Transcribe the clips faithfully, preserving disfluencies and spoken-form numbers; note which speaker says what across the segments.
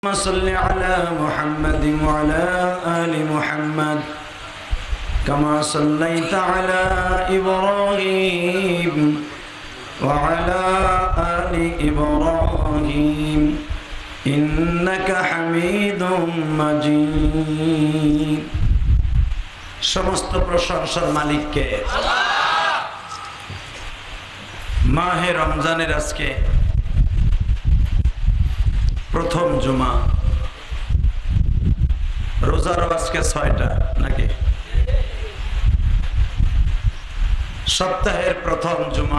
Speaker 1: صل على محمد وعلى آل محمد كما صليت على إبراهيم وعلى آل إبراهيم إنك حميد مجيد সমস্ত প্রশংসার মালিককে আল্লাহ। মাহে রমজানের আজকে প্রথম জুমা, রোজারও আজকে ছয়টা নাকি? সপ্তাহের প্রথম জুমা,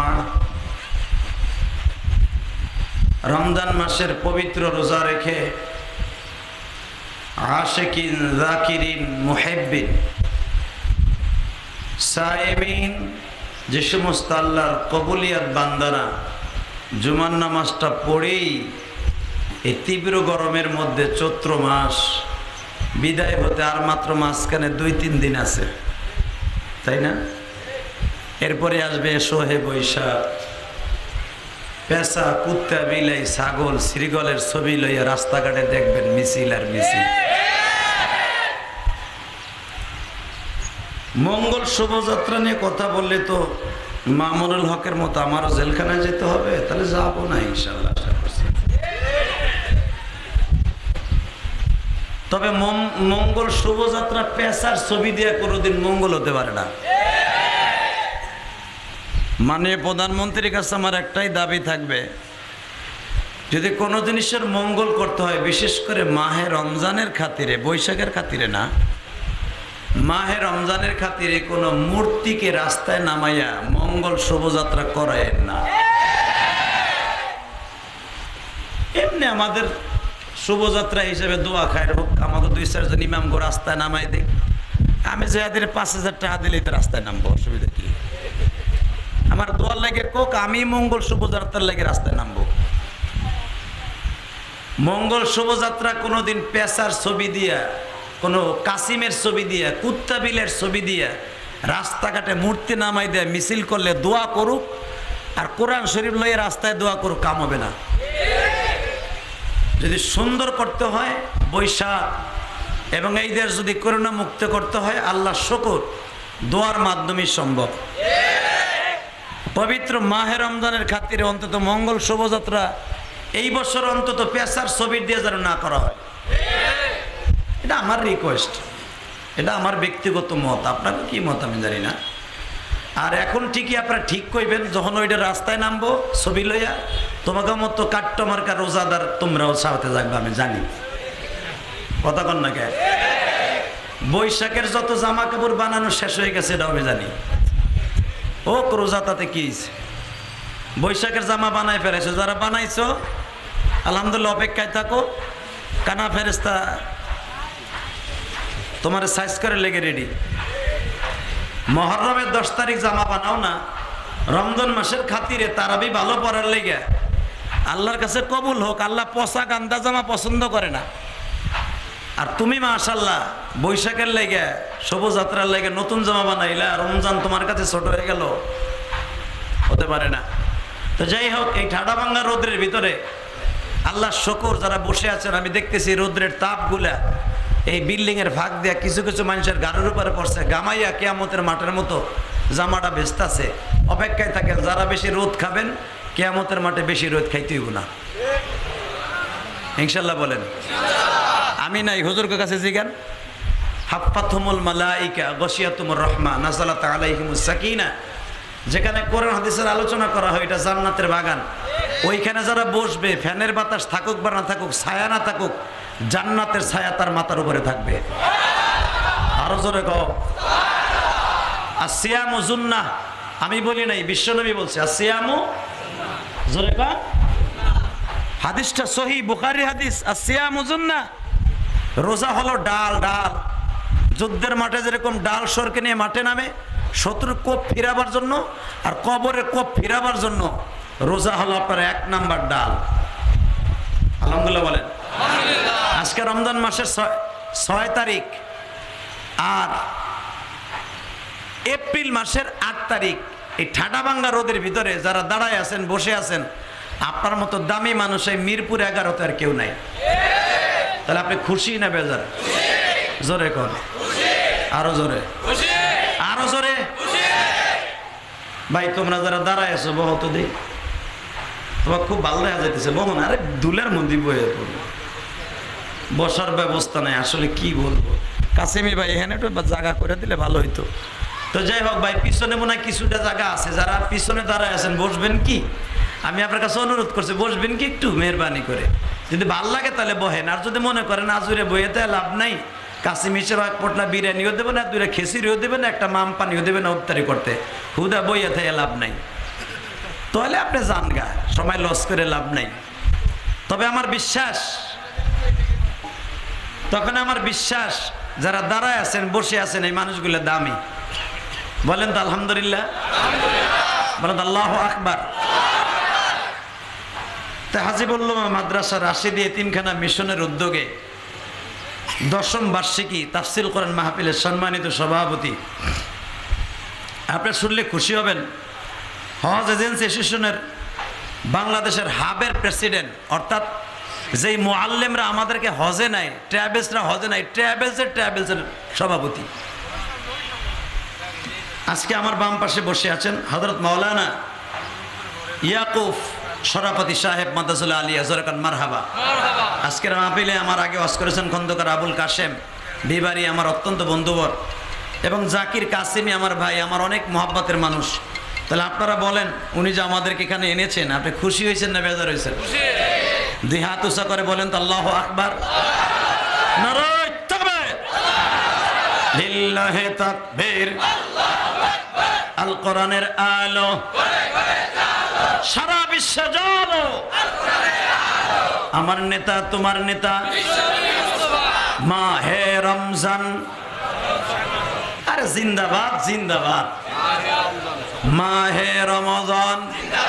Speaker 1: রমজান মাসের পবিত্র রোজা রেখে আশিকিন, যাকিরিন, মুহিব্বিন, সায়েমিন, যে সমস্ত আল্লাহর কবুলিয়াত বান্দারা জুমার নামাজটা পড়েই এই তীব্র গরমের মধ্যে চৈত্র মাস বিদায় হতে আর মাত্র মাঝখানে দুই তিন দিন আছে, তাই না? এরপরে আসবে সোহে বৈশাখ, পেঁচা, কুত্তা, বিলাই, ছাগল, শ্রীগলের ছবি লইয়া রাস্তাঘাটে দেখবেন মিছিল আর মিছিল। মঙ্গল শোভাযাত্রা নিয়ে কথা বললে তো মামুনুল হকের মতো আমারও জেলখানায় যেতে হবে, তাহলে যাবো না ইনশাল্লাহ। তবে মঙ্গল শোভাযাত্রা পেশার ছবি দিয়ে কোনোদিন মঙ্গল হতে পারে না। মাননীয় প্রধানমন্ত্রীর কাছে আমার একটাই দাবি থাকবে, যদি কোনো জিনিসের মঙ্গল করতে হয়, বিশেষ করে মাহে রমজানের খাতিরে, বৈশাখের খাতিরে না, মাহে রমজানের খাতিরে কোনো মূর্তিকে রাস্তায় নামাইয়া মঙ্গল শোভাযাত্রা করায় না। এমনি আমাদের শোভাযাত্রা হিসেবে দোয়া খায় হোক, আমাকে দুই চারজন ইমামকে রাস্তায় নামাই দিই, আমি যাদের পাঁচ হাজার টাকা দিলেই তো রাস্তায় নামবো, অসুবিধা কি? আমার দোয়ার লাগে কোক, আমি মঙ্গল শোভাযাত্রার লাগে রাস্তায় নামবো। মঙ্গল শোভাযাত্রা কোনোদিন পেশার ছবি দিয়া, কোনো কাসিমের ছবি দিয়া, কুত্তা বিলের ছবি দিয়া রাস্তাঘাটে মূর্তি নামাই দেয়া মিছিল করলে দোয়া করুক আর কোরআন শরীফ লইয়ে রাস্তায় দোয়া করুক, কাম হবে না। যদি সুন্দর করতে হয় বৈশাখ এবং এই দেশ যদি করোনা মুক্ত করতে হয়, আল্লাহ শুকর, দোয়ার মাধ্যমে সম্ভব। পবিত্র মাহে রমজানের খাতিরে অন্তত মঙ্গল শোভাযাত্রা এই বছর অন্তত পেশার ছবি দিয়ে যেন না করা হয়, এটা আমার রিকোয়েস্ট, এটা আমার ব্যক্তিগত মত। আপনাকে কি মত আমি জানি না। আর এখন ঠিকই আপনারা ঠিক কইবেন, যখন ওইটা রাস্তায় নামবো ছবি লইয়া, তোমাকে মতো কাট্ট মার্কা রোজাদার তোমরাও সাথে যাবে, আমি জানি। কথা কন না কে? বৈশাখের যত জামা কাপড় বানানো শেষ হয়ে গেছে এটাও আমি জানি। ও রোজা তাতে কি হয়েছে? বৈশাখের জামা বানায় ফেলেছো, যারা বানাইছো আলহামদুলিল্লাহ, অপেক্ষায় থাকো, কানা ফেরেস্তা তোমার সাইজ করে লেগে রেডি। মহরমের দশ তারিখ জামা বানাও না, রমজান মাসের খাতিরে তারাবি ভালো পড়ার লেগে আল্লাহর কাছে কবুল হোক। আল্লাহ পচা গান্দা জামা পছন্দ করে না। আর তুমি মাশাআল্লাহ বৈশাখের লেগে, শোভাযাত্রার লেগে নতুন জামা বানাইলা, রমজান তোমার কাছে ছোট হয়ে গেল, হতে পারে না। তো যাই হোক, এই ঠাডা ভাঙ্গা রোদ্রের ভিতরে আল্লাহ শুকর, যারা বসে আছেন আমি দেখতেছি রোদ্রের তাপগুলা এই বিল্ডিং এর ভাগ দিয়া কিছু কিছু মানুষের গাড়ির উপরে পড়ছে, গামাইয়া কিয়ামতের মাঠের মতো জামাটা ভেস্তাছে। অপেক্ষায় থাকেন, যারা বেশি রোদ খাবেন কিয়ামতের মাঠে বেশি রোদ খাইতে হইব না ইনশাল্লাহ। বলেন আমি নাই, হুজুরের কাছে জিগান। হাফাতুমুল মালাইকা গশিয়াতুমুর রহমা নাযালাত আলাইহিমুস সাকিনা, যেখানে কোরআন হাদিসের আলোচনা করা হয়, এটা জান্নাতের বাগান। ওইখানে যারা বসবে, ফ্যানের বাতাস থাকুক বা না থাকুক, ছায়া না থাকুক, জান্নাতের ছায়া তার মাথার উপরে থাকবে। আরো জোরে কও আসিয়ামু জুন্নাহ। আমি বলি নাই, বিশ্বনবী বলছে আসিয়ামু, জোরে কও। হাদিসটা সহিহ, বুখারী হাদিস, আসিয়ামু জুন্নাহ। রোজা হলো ডাল, ডাল। যুদ্ধের মাঠে যেরকম ডাল সরকে নিয়ে মাঠে নামে শত্রুর কোপ ফিরাবার জন্য, আর কবরের কোপ ফিরাবার জন্য রোজা হলো আপনার এক নাম্বার ডাল। আলহামদুলিল্লাহ বলেন। আজকে রমজান মাসের ছয় তারিখ আর এপ্রিল মাসের আট তারিখ। এই ঠাডা ভাঙ্গা রোদের ভিতরে যারা দাঁড়ায় আছেন, বসে আছেন, আপনার মতো দামি মানুষ এই মিরপুর এগারোতে আর কেউ নাই। তাহলে আপনি খুশি না বেজার? জোরে কর, আরো জোরে, আরো জোরে। ভাই তোমরা যারা দাঁড়ায় আছো বহু তো দেই, তোমার খুব ভালো দেখা যাইতেছে বহু না। আরে দুলের মধ্যে বয়ে পড়বো, বসার ব্যবস্থা নাই, আসলে কি বলবো। কাসেমি ভাই এখানে একটু জায়গা করে দিলে ভালো হইতো। তো যাই হোক ভাই, পিছনে মনে হয় কিছুটা জায়গা আছে, যারা পিছনে দাঁড়ায় আছেন বসবেন কি? আমি আপনার কাছে অনুরোধ করছি, বসবেন কি একটু মেহরবানি করে? যদি ভাল লাগে তাহলে বহেন, আর যদি মনে করেন আজুরে বইয়ে তাহলে লাভ নাই। কাশি মিশে এক পটলা বিরিয়ানিও দেবেন, আর দুইটা খেসিরিও দেবেন, একটা মাম পানিও দেবেন ইফতারি করতে, হুদা বইয়ে থেকে লাভ নাই। তাহলে আপনি যান গা, সময় লস করে লাভ নাই। তবে আমার বিশ্বাস, তখন আমার বিশ্বাস যারা দাঁড়ায় আছেন বসে আছেন এই মানুষগুলো দামি। বলেন তো আলহামদুলিল্লাহ, বলেন তো আল্লাহু আকবার। তা হাজিবুল্লাহ মাদ্রাসা রাশিদী এতিমখানা মিশনের উদ্যোগে দশম বার্ষিকী তাফসীর কোরআন মাহফিলের সম্মানিত সভাপতি, আপনারা শুনলে খুশি হবেন, হজ এজেন্সি অ্যাসোসিয়েশনের বাংলাদেশের হাবের প্রেসিডেন্ট, অর্থাৎ যেই মুআল্লিমরা আমাদেরকে হজে নাই, ট্রাভেলসরা হজে নাই, ট্রাভেলসের ট্রাভেলসের সভাপতি। আজকে আমার বাম পাশে বসে আছেন হযরত মাওলানা ইয়াকুব সরাফতি সাহেব মাদ্রাসুল আলিয়া, জোরাকান মারহাবা। আজকের মাহফিলে আমার আগে ওয়াজ করেছেন খন্দকার আবুল কাশেম বিবারি, আমার অত্যন্ত বন্ধুবর, এবং জাকির কাসিমি আমার ভাই, আমার অনেক মহব্বতের মানুষ। তাহলে আপনারা বলেন, উনি যে আমাদেরকে এখানে এনেছেন, আপনি খুশি হয়েছেন না বেজার হয়েছেন? দুই হাত উঁচা করে বলেন তো আল্লাহু আকবার, নারায়ে তাকবীর, লিল্লাহি তাকবীর। আল কোরআনের আলো সারা বিশ্বে জ্বলো, আমার নেতা তোমার নেতা মাহে রমজান। আরে জিন্দাবাদ জিন্দাবাদ, মাহে রমজান,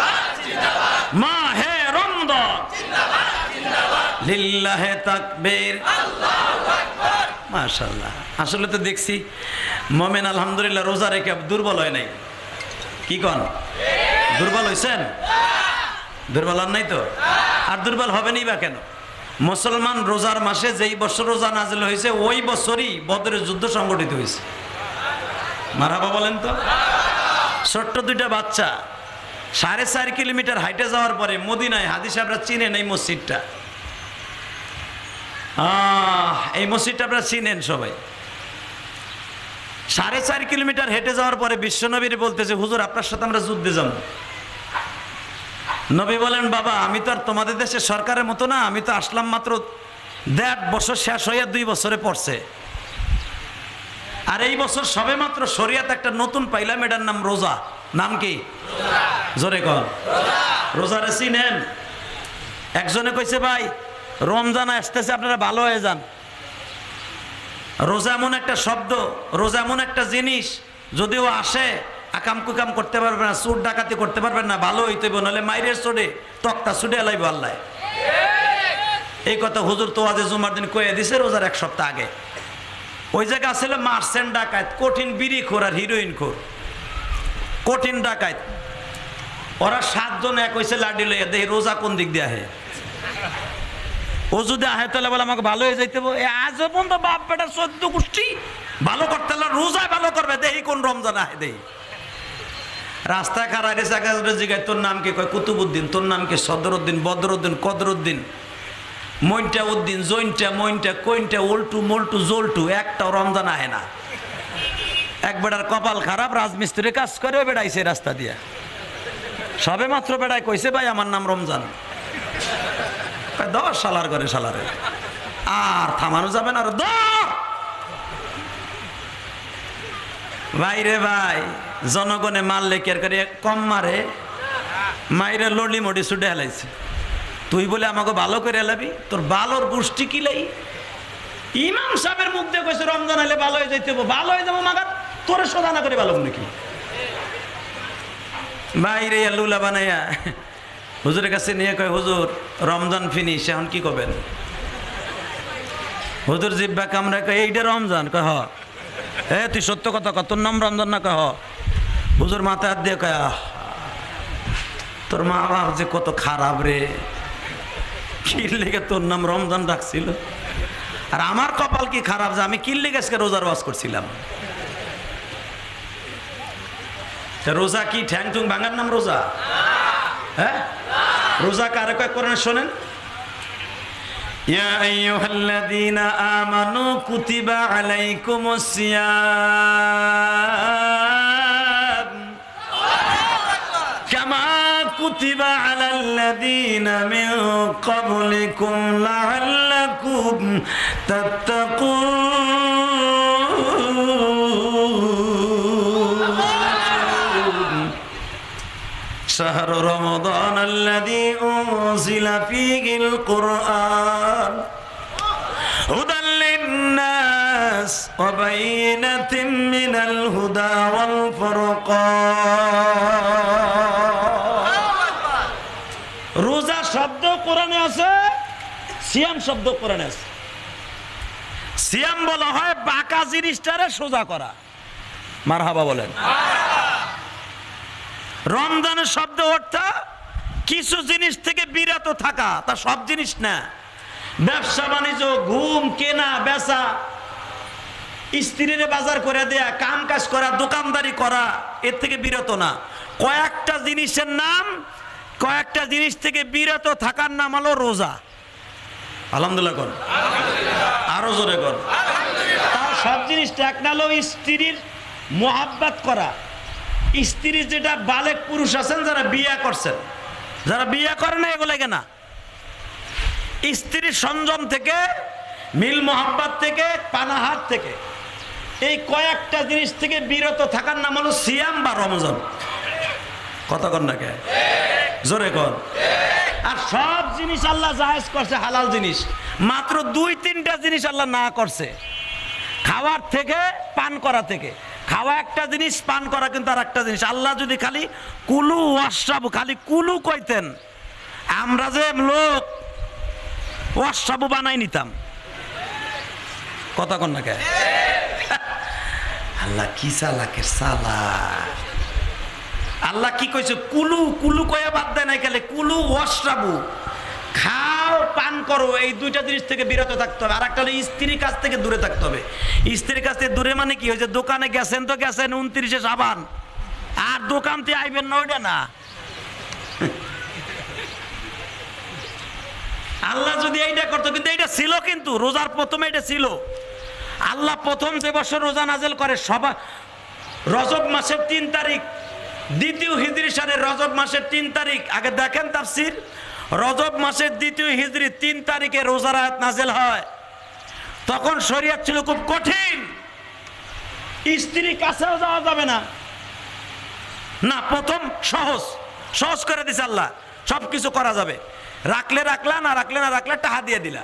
Speaker 1: মাহে রমজান, লিল্লাহি তাকবীর, মাশাআল্লাহ। আসলে তো দেখছি মোমেন আলহামদুলিল্লাহ রোজা রেখে দুর্বল হয় নাই। কি কন, দুর্বল হয়েছেন? দুর্বল হন নাই তো, আর দুর্বল হবেনই বা কেন? মুসলমান রোজার মাসে যেই বছর রোজা নাজিল হয়েছে ওই বছরই বদরের যুদ্ধ সংগঠিত হয়েছে। মারহাবা বলেন তো। ছোট্ট দুইটা বাচ্চা সাড়ে চার কিলোমিটার হাইটে যাওয়ার পরে মদিনায়, হাদিস সাহেবরা চিনেন এই মসজিদটা, আহ এই মসজিদটা আপনারা চিনেন সবাই। সাড়ে চার কিলোমিটার হেঁটে যাওয়ার পরে বিশ্বনবীর বলতেছে, হুজুর আপনার সাথে আমরা যুদ্ধে যাব। নবী বলেন, বাবা আমি তো আর তোমাদের দেশে সরকারের মতো না, আমি তো আসলাম মাত্র দেড় বছর শেষ হইয়া দুই বছরে পড়ছে, আর এই বছর সবে মাত্র শরিয়াত একটা নতুন পাইলাম, এটার নাম রোজা। নাম কি? জোরে কর, রোজারে চিনেন? একজনে কইছে, ভাই রমজান আসতেছে, আপনারা ভালো হয়ে যান। রোজা এমন একটা শব্দ, রোজা এমন একটা জিনিস, যদিও আসে আকাম কুকাম করতে পারবে না, চুর ডাকাতি করতে পারবেন না, ভালো হইতে নাহলে মাইরের চোরে তক্তা ছুটে এলাইব আল্লাহ। এই কথা হুজুর তো আজ জুমার দিন কয়ে দিছে রোজার এক সপ্তাহ আগে। ওই জায়গা আসলে মার্সেন্ট ডাকাত, কঠিন বিড়ি খোর আর হিরোইন খোর, কঠিন ডাকাত। ওরা সাতজন এক হয়েছে লাডি লইয়া, দেখি রোজা কোন দিক দিয়ে আহে। ও যদি আহে তাহলে বলে আমাকে ভালো হয়ে যাইতে, আজ পর্যন্ত বাপ বেটা চোদ্দ গোষ্ঠী ভালো করতে রোজায় ভালো করবে, দেখি কোন রমজান আহে। দেখি রাস্তায় খারাপ জিগায়, তোর নাম কি? কয় কুতুবুদ্দিন। তোর নাম কি? সদরুদ্দিন, বদরুদ্দিন, কদরুদ্দিন, মইনটা উদ্দিন, জৈনটা, মইনটা, কইনটা, উল্টু মল্টু জোল্টু, একটাও রমজান আহে না। এক বেটার কপাল খারাপ, রাজমিস্ত্রি কাজ করে বেড়াইছে রাস্তা দিয়া, সবে মাত্র বেড়ায় কইছে, ভাই আমার নাম রমজান। দশ সালার করে সালারে আর থামানো যাবে না, দর ভাই রে ভাই। জনগণে মারলে কেয়ার করে কম মারে, মাইরে লড়লি মডি ছুটে হেলাইছে। তুই বলে আমাকে ভালো করে এলাবি, তোর বালোর গোষ্ঠী কিলাই। ইমাম সাহেবের মুখ দিয়ে কইছে রমজান হলে ভালো হয়ে যাইতে, ভালো হয়ে যাবো মাগার, তোরে সোজা না করে ভালো নাকি বাইরে লুলা বানাইয়া হুজুরের কাছে নিয়ে কয়, হুজুর রমজান ফিনিশ, এখন কি করবেন? হুজুর জিব্বা কামড়া কয়, এইটা রমজান? কয় হ। এ তুই সত্য কথা কয়, তোর নাম রমজান না? কয় হ। হুজুর মাথা হাত দিয়ে কয়, তোর মা বাপ যে কত খারাপ রে, কি লেগে তোর নাম রমজান রাখছিল। আর আমার কপাল কি খারাপ যে আমি কিল্লি গাছকে রোজার ওয়াজ করছিলাম। রোজা কি ঠ্যাং ঠুং ভাঙার নাম রোজা? হ্যাঁ, রোজা কারে কয় কোরআনে শোনেন, ইয়া আইয়ুহাল্লাযীনা আমানু কুতিবা আলাইকুমুস সিয়াম কামা কুতিবা আলাল্লাযীনা মিন ক্বাবলিকুম লাআল্লাকুম তাত্তাকুন। শাহরু রমাদান আল্লাযী উনজিলা ফীহিল কুরআন হুদাল লিন-নাস ওয়া বাইয়িনাতিন মিনাল হুদা ওয়াল ফুরকান। রোজা শব্দ কোরআনে আছে, সিয়াম শব্দ কোরআনে আছে। সিয়াম বলা হয় বাঁকা জিনিসটারে সোজা করা। মারহাবা বলেন। রমজানের শব্দ অর্থ কিছু জিনিস থেকে বিরত থাকা, তা সব জিনিস না। ব্যবসা বাণিজ্য, ঘুম, কেনা বেচা, স্ত্রীর বাজার করে দেয়া, কাম কাজ করা, দোকানদারি করা, এর থেকে বিরত না। কয়েকটা জিনিসের নাম, কয়েকটা জিনিস থেকে বিরত থাকার নাম হলো রোজা। আলহামদুলিল্লাহ কর, আরো জোরে কর। তার সব জিনিসটা এক না হলো স্ত্রীর মোহাব্বত করা। স্ত্রী যেটা বালেক পুরুষ আছেন যারা বিয়ে করছেন, যারা বিয়ে করে না এগুলো কেনা, স্ত্রীর সংযম থেকে, মিল মোহাব্বত থেকে, পানাহার থেকে, এই কয়েকটা জিনিস থেকে বিরত থাকার নাম হলো সিয়াম বা রমজান। কথা কর না কে, জোরে কর। আর সব জিনিস আল্লাহ জায়েজ করছে, হালাল জিনিস। মাত্র দুই তিনটা জিনিস আল্লাহ না করছে, খাওয়ার থেকে, পান করা থেকে। খাওয়া একটা জিনিস, পান করা কিন্তু আর একটা জিনিস। আল্লাহ যদি খালি কুলু ওয়াশরাবু, খালি কুলু কইতেন, আমরা যে লোক ওয়াশরাবু বানাই নিতাম। কথা কন না কে, আল্লাহ কি চালাকের চালাক। আল্লাহ কি কইছে, কুলু কুলু কয়ে বাদ দেয় নাই, খালি কুলু ওয়াশরাবু, খাও পান করো, এই দুইটা জিনিস থেকে বিরত থাকতে হবে। আর একটা হলো স্ত্রীর কাছ থেকে দূরে থাকতে হবে। স্ত্রীর কাছ থেকে দূরে মানে কি হয়েছে, দোকানে গেছেন তো গেছেন উনত্রিশে সাবান, আর দোকান থেকে আইবেন না, ওইটা না। আল্লাহ যদি এইটা করতো, কিন্তু এইটা ছিল, কিন্তু রোজার প্রথমে এটা ছিল। আল্লাহ প্রথম যে বছর রোজা নাজেল করে সবা রজব মাসের তিন তারিখ, দ্বিতীয় হিজরি সালের রজব মাসের তিন তারিখ। আগে দেখেন তাফসীর, রজব মাসের দ্বিতীয় হিজরি তিন তারিখে রোজার আয়াত নাজেল হয়। তখন শরীয়ত ছিল খুব কঠিন, স্ত্রীর কাছেও যাওয়া যাবে না। না, প্রথম সহজ সহজ করে দিছে আল্লাহ, সব কিছু করা যাবে। রাখলে রাখলা, না রাখলে না রাখলে টাকা দিয়ে দিলা।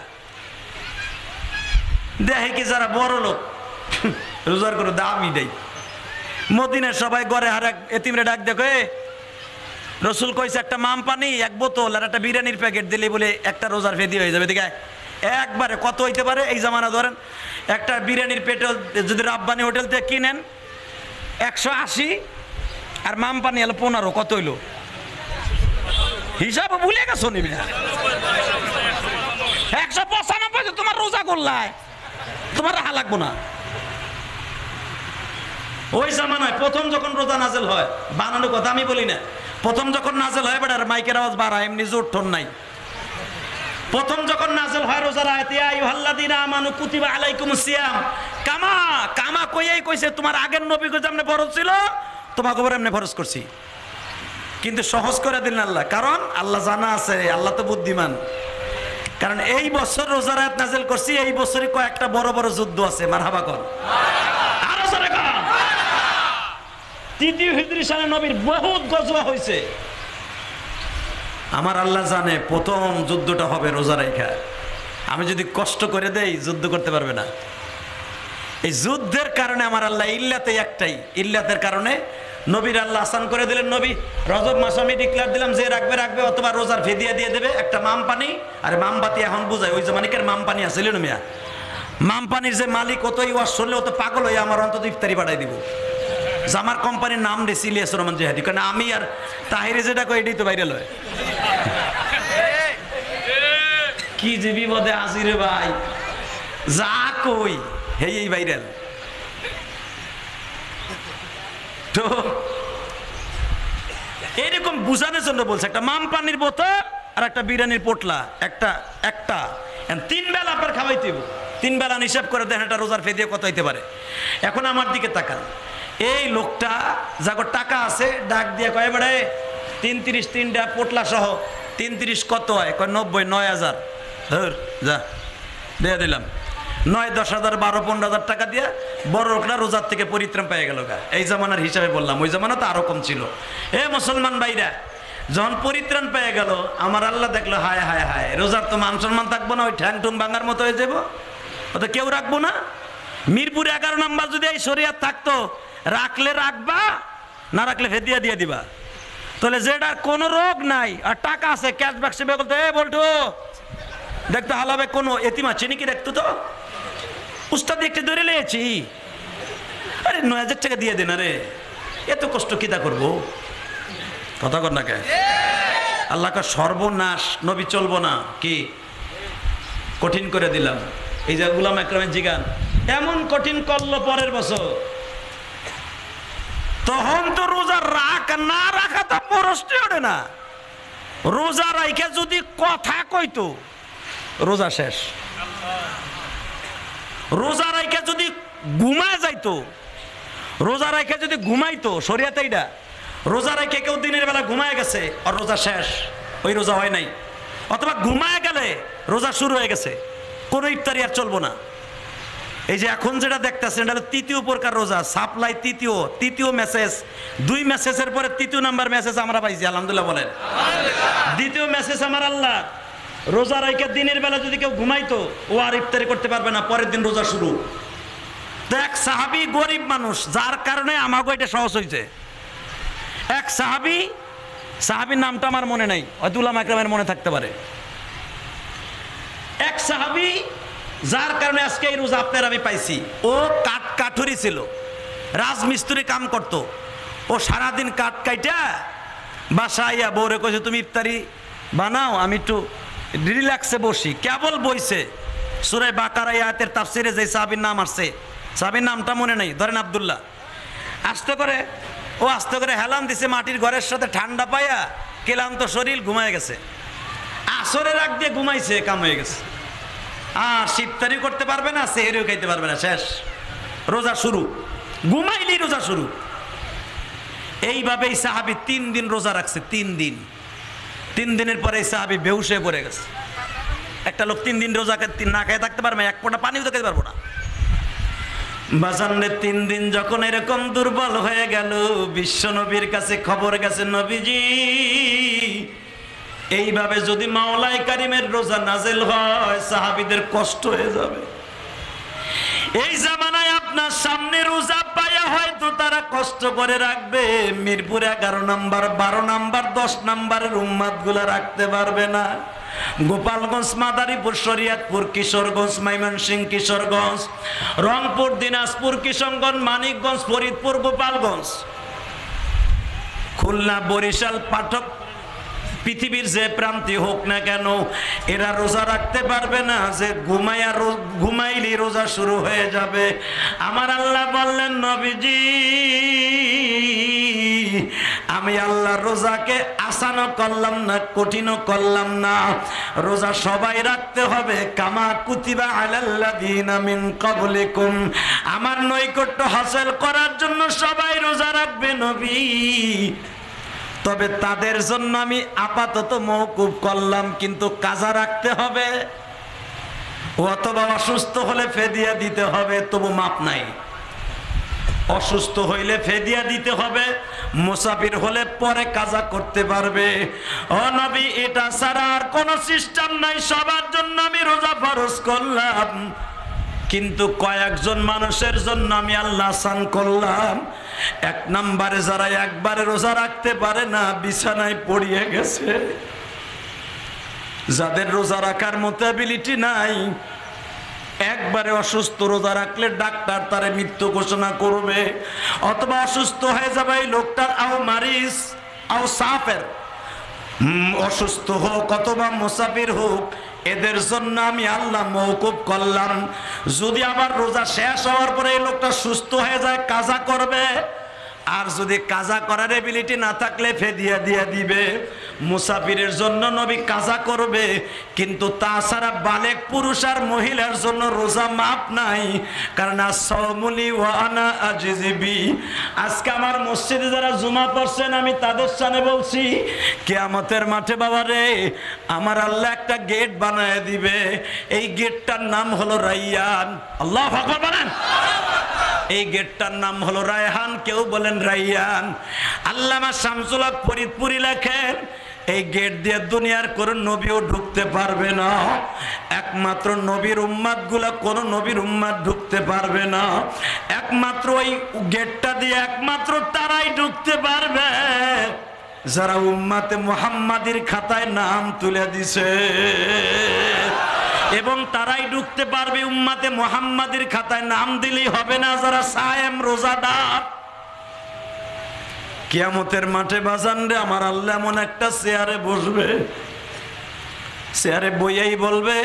Speaker 1: দেখে কি যারা বড় লোক রোজার করে দামই দেয়। মদিনার সবাই ঘরে আর এক এতিমরে ডাক দেখো, রসুল কইছে একটা মাম পানি, এক বোতল আর একটা বিরিয়ানির প্যাকেট দিলে বলে একটা রোজার ফেদি হয়ে যাবে। দেখে একবারে কত হইতে পারে এই জামানা, ধরেন একটা বিরিয়ানির পেট্রোল যদি রাব্বানি হোটেল থেকে কিনেন একশো আশি, আর মাম পানি হলো পনেরো, কত হইলো হিসাব ভুলে গেছো নিবে, একশো পঁচানব্বই। তোমার রোজা করলায় তোমার রাহা লাগবো না। ওই জামানায় প্রথম যখন রোজা নাজেল হয়, বানানো কথা আমি বলি না, প্রথম যখন নাজেল হয় বেটার মাইকের আওয়াজ বাড়া, এমনি জোর ঠোন নাই। প্রথম যখন নাজেল হয় রোজার আয়াত, ইয়া আইয়ুহাল্লাযীনা আমানু কুতিবা আলাইকুমুস সিয়াম কামা, কামা কইয়াই কইছে তোমার আগের নবী কো যেমনে ফরজ ছিল তোমাকে উপর এমনি ফরজ করছি, কিন্তু সহজ করে দিলেন আল্লাহ। কারণ আল্লাহ জানা আছে, আল্লাহ তো বুদ্ধিমান। কারণ এই বছর রোজার আয়াত নাজেল করছি, এই বছরই কয়েকটা বড় বড় যুদ্ধ আছে। মারহাবা কর, আরো জোরে কর। তৃতীয় হিজরি সালে নবীর বহুত গজওয়া হয়েছে। আমার আল্লাহ জানে প্রথম যুদ্ধটা হবে রোজা রাখা। আমি যদি কষ্ট করে দেই যুদ্ধ করতে পারবে না। এই যুদ্ধের কারণে আমার আল্লাহ ইল্লাতে একটাই, ইল্লাতের কারণে নবীর আল্লাহ আসান করে দিলেন। নবী রজব মাস আমি ডিক্লেয়ার দিলাম যে রাখবে রাখবে, অথবা রোজার ফেদিয়া দিয়ে দেবে একটা মাম পানি। আর মাম বাতি এখন বুঝায়, ওই যে মানিকের মাম পানি আসলে মিয়া, মাম পানির যে মালিক অতই ওয়াজ শুনলে অত পাগল হয়ে আমার অন্তত ইফতারি পাঠাই দিব। আমার কোম্পানির নাম রে ইলিয়াস রহমান জিহাদি, কারণ আমি আর তাহিরে যেটা কই এটাই তো ভাইরাল হয়। কি যে বিপদে আসি রে ভাই, যা কই হে এই ভাইরাল। তো এইরকম বুঝানোর জন্য বলছে একটা মাম পানির বোতল আর একটা বিরিয়ানির পোটলা, একটা একটা তিন বেলা আপনার খাওয়াইতে হইব। তিন বেলা হিসাব করে দেখেন একটা রোজার ফেদিয়ে কত হইতে পারে। এখন আমার দিকে তাকান, এই লোকটা যাকে টাকা আছে ডাক দিয়ে কয় বেড়ে তিন তিরিশ তিনটা পোটলা সহ তিন তিরিশ কত হয়? কয় নব্বই, নয় হাজার ধর যা দিয়ে দিলাম। নয় দশ হাজার বারো পনেরো হাজার টাকা দিয়ে বড় লোকরা রোজার থেকে পরিত্রাণ পেয়ে গেল গা। এই জামানার হিসাবে বললাম, ওই জামানা তো আরো কম ছিল। এ মুসলমান ভাইরা, যখন পরিত্রাণ পেয়ে গেল আমার আল্লাহ দেখলো হায় হায় হায়, রোজার তো মান সম্মান থাকবো না, ওই ঠ্যাং টুং ভাঙার মতো হয়ে যাবো, ও তো কেউ রাখবো না। মিরপুর এগারো নাম্বার যদি এই শরিয়াত থাকতো, রাখলে রাখবা, না রাখলে ফেদিয়া দিয়ে দিবা। তাহলে যেটার কোনো রোগ নাই আর টাকা আছে ক্যাশ বাক্সে বলতো এ বলতো দেখতে হালাবে কোনো এতিম আছে নাকি দেখতো, তো উস্তাদ একটু ধরে লেছি, আরে নয় হাজার টাকা দিয়ে দেন, আরে এত কষ্ট কিতা করবো, কথা কর না কে? আল্লাহকে সর্বনাশ, নবী চলবো না কি কঠিন করে দিলাম। এই যে গুলাম একরামের জিগান এমন কঠিন করলো পরের বছর, তখন তো রোজা রাখ না রাখা তো প্রশ্নই ওঠে না। রোজা রাইখে যদি কথা কইতো রোজা শেষ, রোজা রাইখে যদি ঘুমায় যাইতো, রোজা রাইখে যদি ঘুমাইতো, শরিয়াতে এইটা রোজা রাইখে কেউ দিনের বেলা ঘুমায় গেছে আর রোজা শেষ, ওই রোজা হয় নাই। অথবা ঘুমায় গেলে রোজা শুরু হয়ে গেছে, কোনো ইফতারি আর চলবো না। এই যে এখন যেটা দেখতেছেন এটা হলো তৃতীয় প্রকার রোজা, সাপ্লাই তৃতীয়, তৃতীয় মেসেজ। দুই মেসেজের পরে তৃতীয় নাম্বার মেসেজ আমরা পাইছি, আলহামদুলিল্লাহ বলেন। দ্বিতীয় মেসেজ আমার আল্লাহ, রোজা রাইখে দিনের বেলা যদি কেউ ঘুমাইতো ও আর ইফতারি করতে পারবে না, পরের দিন রোজা শুরু। তো এক সাহাবি গরিব মানুষ, যার কারণে আমাকে এটা সহজ হয়েছে। এক সাহাবি, সাহাবির নামটা আমার মনে নাই, হয়তো উলামা ইকরামের মনে থাকতে পারে। এক সাহাবি যার কারণে আজকে এই রোজা আপনার আমি পাইছি, ও কাঠ কাঠুরি ছিল, রাজমিস্ত্রি কাম করত। ও সারাদিন কাঠ কাইটা বাসা আইয়া বউরে কইছে তুমি ইফতারি বানাও, আমি একটু রিল্যাক্সে বসি। কেবল বইছে সূরা বাকারা আয়াতের তাফসিরে যে সাহাবীর নাম আসছে, সাহাবীর নামটা মনে নাই, ধরেন আব্দুল্লাহ। আস্তে করে ও আস্তে করে হেলান দিছে মাটির ঘরের সাথে, ঠান্ডা পাইয়া ক্লান্ত শরীর ঘুমায় গেছে। আসরের আগ দিয়ে ঘুমাইছে, কাম হয়ে গেছে। আর ইফতারি করতে পারবে না, সেহরিও খাইতে পারবে না, শেষ রোজা শুরু। ঘুমাইলি রোজা শুরু। এইভাবেই সাহাবী তিন দিন রোজা রাখছে, তিন দিন। তিন দিনের পরে এই সাহাবী বেহুশ হয়ে পড়ে গেছে। একটা লোক তিন দিন রোজা না খেয়ে থাকতে পারবে, এক ফোঁটা পানিও তো খেতে পারবো না। বাজানরে তিন দিন যখন এরকম দুর্বল হয়ে গেল, বিশ্ব নবীর কাছে খবর গেছে, নবীজি এইভাবে যদি মাওলাই কারিমের রোজা নাজেল হয় সাহাবীদের কষ্ট হয়ে যাবে। এই জামানায় আপনার সামনে রোজা পায়া হয়তো তারা কষ্ট করে রাখবে, মিরপুর এগারো নাম্বার, বারো নাম্বার, দশ নাম্বারের উম্মাদ গুলা রাখতে পারবে না। গোপালগঞ্জ, মাদারীপুর, শরীয়তপুর, কিশোরগঞ্জ, ময়মনসিংহ, কিশোরগঞ্জ, রংপুর, দিনাজপুর, কিশোরগঞ্জ, মানিকগঞ্জ, ফরিদপুর, গোপালগঞ্জ, খুলনা, বরিশাল, পাঠক, পৃথিবীর যে প্রান্তে হোক না কেন, এরা রোজা রাখতে পারবে না যে ঘুমাইয়া ঘুমাইলি রোজা শুরু হয়ে যাবে। আমার আল্লাহ বললেন, নবীজি আমি আল্লাহ রোজাকে আসানও করলাম না, কঠিনও করলাম না। রোজা সবাই রাখতে হবে, কামা কুতিবা আলাল্লাযীনা মিন ক্বাবলিকুম। আমার নৈকট্য হাসিল করার জন্য সবাই রোজা রাখবে নবী, তবে তাদের জন্য আমি আপাতত মওকুফ করলাম, কিন্তু কাজা রাখতে হবে, অথবা অসুস্থ হলে ফেদিয়া দিতে হবে, তবু মাপ নাই। অসুস্থ হইলে ফেদিয়া দিতে হবে, মুসাফির হলে পরে কাজা করতে পারবে। ও নবী, এটা ছাড়া আর কোন সিস্টেম নাই, সবার জন্য আমি রোজা ফরজ করলাম, কিন্তু কয়েকজন মানুষের জন্য আমি আল্লাহ আসান করলাম। এক নম্বরে যারা একবারে রোজা রাখতে পারে না, বিছানায় পড়িয়ে গেছে, যাদের রোজা রাখার মতো অ্যাবিলিটি নাই, একবারে অসুস্থ, রোজা রাখলে ডাক্তার তারে মৃত্যু ঘোষণা করবে, অথবা অসুস্থ হয়ে যাবে এই লোকটার, আও মারিস আও সাফের, অসুস্থ হোক অথবা মুসাফির হোক, এদের জন্য আমি আল্লাহ মওকুফ করলাম। যদি আবার রোজা শেষ হওয়ার পরে এই লোকটা সুস্থ হয়ে যায় কাজা করবে, আর যদি কাজা করার এবিলিটি না থাকলে ফেদিয়া দিয়া দিবে। মুসাফিরের জন্য নবী কাজা করবে, কিন্তু তাছাড়া বালেক পুরুষ আর মহিলার জন্য রোজা মাপ নাই, কারণ আস-সাওমুলি ওয়া আনা আজিজিবি। আজকে আমার মসজিদে যারা জুমা পড়ছেন আমি তাদের সামনে বলছি, কিয়ামতের মাঠে বাবা রে আমার আল্লাহ একটা গেট বানায় দিবে। এই গেটটার নাম হলো রাইয়ান। আল্লাহু আকবার বলেন। এই গেটটার নাম হলো রায়হান, কেউ বলেন রাইয়ান। আল্লামা শামসুল হক ফরিদপুরি লেখেন, এই গেট দিয়ে দুনিয়ার কোন নবীও ঢুকতে পারবে না, একমাত্র নবীর উম্মাত গুলা কোন নবীর উম্মাত ঢুকতে পারবে না। একমাত্র ওই গেটটা দিয়ে একমাত্র তারাই ঢুকতে পারবে যারা উম্মাতে মুহাম্মাদির খাতায় নাম তুলে দিছে, এবং তারাই ঢুকতে পারবে উম্মাতে মুহাম্মাদির খাতায় নাম দিলেই হবে না যারা সায়েম রোজাদার। কিয়ামতের মাঠে বাজান রে আমার আল্লাহ এমন একটা চেয়ারে বসবে, চেয়ারে বইয়াই বলবে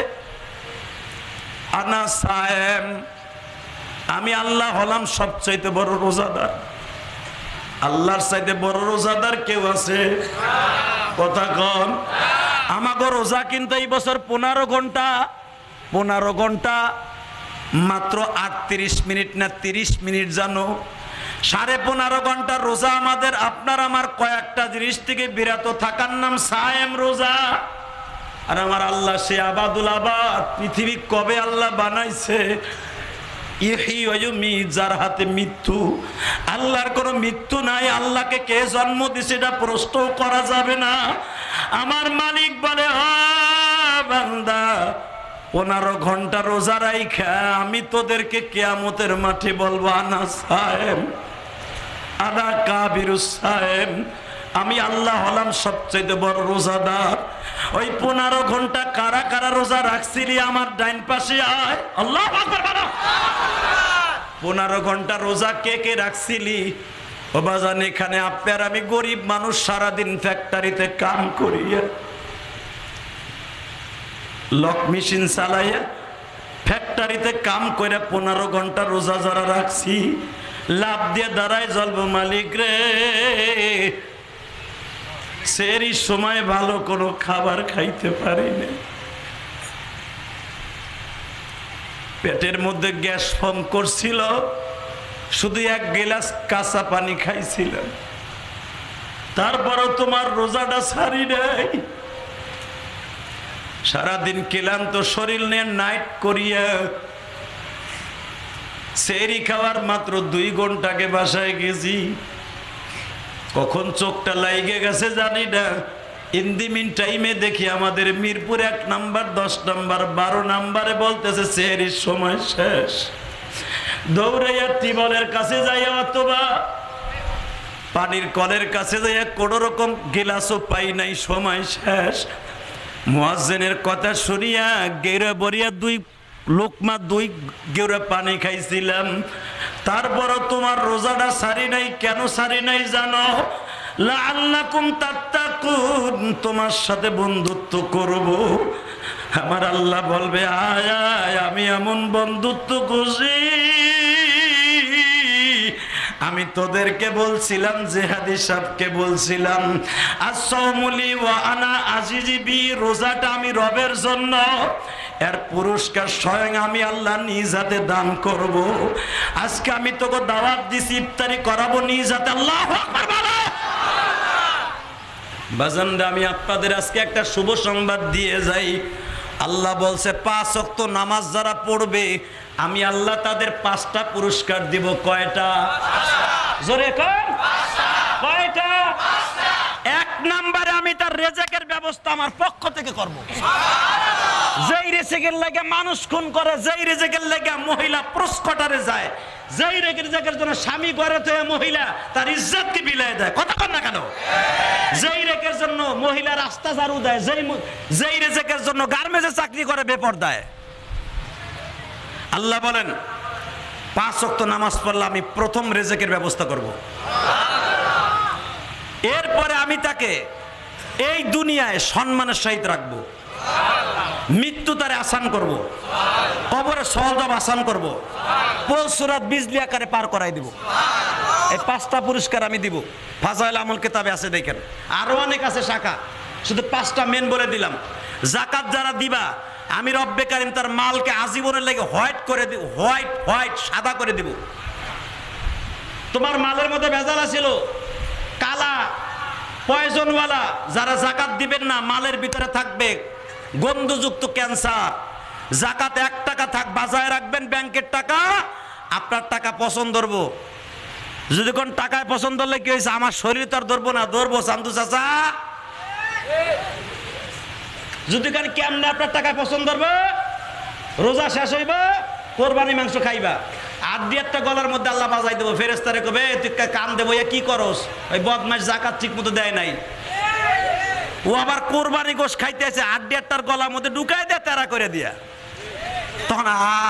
Speaker 1: আনা সায়েম, আমি আল্লাহ হলাম সবচাইতে বড় রোজাদার। আল্লাহর চাইতে বড় রোজাদার কেউ আছে? কথা কন। আমাগো রোজা কিন্তু এই বছর পনেরো ঘন্টা পনেরো ঘন্টা মাত্র আটত্রিশ মিনিট না তিরিশ মিনিট জানো। সাড়ে পনেরো ঘন্টা রোজা আমাদের আপনার আমার কয়েকটা জিনিস থেকে বিরত থাকার নাম সায়েম রোজা। আর আমার আল্লাহ সে আবাদুল আবাদ। পৃথিবী কবে আল্লাহ বানাইছে? ইহি ওয়ুমি, যার হাতে মৃত্যু। আল্লাহর কোনো মৃত্যু নাই। আল্লাহকে কে জন্ম দিছে এটা প্রশ্ন করা যাবে না। আমার মালিক বলে ও বান্দা, পনেরো ঘন্টা রোজা রাইখা আমি তোদেরকে কিয়ামতের মাঠে বলবো আনা সায়েম আনা কাবিরুস সায়েম, আমি আল্লাহ হলাম সবচেয়ে বড় রোজাদার। ওই পনেরো ঘন্টা কারা কারা রোজা রাখছিলি আমার ডাইন পাশে আয়। আল্লাহু আকবার বলো। পনেরো ঘন্টা রোজা কে কে রাখছিলি? ও বাজান এখানে আপনার আমি গরিব মানুষ, সারাদিন ফ্যাক্টরিতে কাম করিয়া লক মেশিন চালাইয়া ফ্যাক্টরিতে কাম করে পনেরো ঘন্টা রোজা যারা রাখছি, লাভ দিয়ে দাঁড়ায় জ্বলবো মালিক রে, সেরই সময় ভালো কোনো খাবার খাইতে পারি না, পেটের মধ্যে গ্যাস ফর্ম করছিল, শুধু এক গ্লাস কাঁচা পানি খাইছিলাম, তারপরও তোমার রোজাটা ছাড়ি নাই। সারাদিন ক্লান্ত শরীর নিয়ে নাইট করিয়া সেরি খাওয়ার মাত্র দুই ঘন্টাকে বাসায় গেছি, কখন চোখটা লাইগে গেছে জানি না। ইন দি মিন টাইমে দেখি আমাদের মিরপুর এক নাম্বার, দশ নাম্বার, বারো নাম্বারে বলতেছে সেরির সময় শেষ। দৌড়াইয়া টিবলের কাছে যাইয়া অথবা পানির কলের কাছে যাইয়া কোন রকম গিলাসও পাই নাই, সময় শেষ। মুয়াজ্জিনের কথা শুনিয়া গেরা বরিয়া দুই লোকমা দুই গেরা পানি খাইছিলাম, তারপরও তোমার রোজাটা সারি নাই। কেন সারি নাই জানো? লাআল্লাকুম তাত্তাকুন, তোমার সাথে বন্ধুত্ব করব। আমার আল্লাহ বলবে আয় আয়, আমি এমন বন্ধুত্ব খুশি। আমি তোদেরকে বলছিলাম, জেহাদি সাহেবকে বলছিলাম, আস-সাওমুলি ওয়া আনা আজিজিবি, রোজাটা আমি রবের জন্য, এর পুরস্কার স্বয়ং আমি আল্লাহ নিজ হাতে দান করব। আজকে আমি তোকে দাওয়াত দিছি, ইফতারি করাবো নিজ হাতে। আল্লাহু আকবার বলো। বাজানরা আমি আপনাদের আজকে একটা শুভ সংবাদ দিয়ে যাই। আল্লাহ বলছে পাঁচ ওয়াক্ত নামাজ যারা পড়বে আমি আল্লাহ তাদের পাঁচটা পুরস্কার দিব। কয়টা? জোরে কর। কয়টা? এক নম্বরে আমি তার রেজেকের ব্যবস্থা আমার পক্ষ থেকে করব। যেই রেজেকের লাগে মানুষ খুন করে, যেই রেজেকের লাগে মহিলা প্রস্কটারে যায়, যেই রেজেকের জন্য স্বামী ঘরে থেকে মহিলা তার ইজ্জতকে বিলায় দেয়, কথা কর না কেন? যেই রেজেকের জন্য মহিলা রাস্তা ঝাড়ু দেয়, যেই যেই রেজেকের জন্য গার্মেন্টসে চাকরি করে বেপরদায়। আল্লাহ বলেন পাঁচ ওয়াক্ত নামাজ পড়লে আমি প্রথম রেজেকের ব্যবস্থা করব। এরপরে আমি তাকে এই দুনিয়ায় সম্মানের সহিত রাখবো, মৃত্যু মৃত্যু তারে আসান করব, কবরে সহজব আসান করব, পলসুরাত বিজলি আকারে পার করাই দিব। এই পাঁচটা পুরস্কার আমি দিব। ফাজাইল আমল কিতাবে আছে, দেখেন আরো অনেক আছে শাখা, শুধু পাঁচটা মেন বলে দিলাম। জাকাত যারা দিবা, আমি রব্বে কারিম তার মালকে আজীবনের লেগে হোয়াইট করে দিব, হোয়াইট হোয়াইট সাদা করে দিব। তোমার মালের মধ্যে ভেজাল ছিল কালা পয়জনওয়ালা, যারা জাকাত দিবেন না মালের ভিতরে থাকবে গন্ধযুক্ত ক্যান্সার। জাকাত এক টাকা থাক বাজায় রাখবেন, ব্যাংকের টাকা আপনার টাকা পছন্দ ধরবো। যদি কোন টাকায় পছন্দ হলে কি হয়েছে, আমার শরীর তো আর ধরবো না, ধরবো চান্দু চাচা। যদি কোন কেমনে আপনার টাকায় পছন্দ ধরবো, রোজা শেষ হইব, কোরবানি মাংস খাইবা, আর দিয়ে একটা গলার মধ্যে আল্লাহ বাজাই দেবো, ফেরেস্তারে কবে তুই কান দেবো, এ কি করস, ওই বদমাস জাকাত ঠিক মতো দেয় নাই। ও আবার কোরবানি গোশ খাইতে আছে, আট দেড়টার গলার মধ্যে ঢুকাই দেয় তেরা করে দিয়া। তখন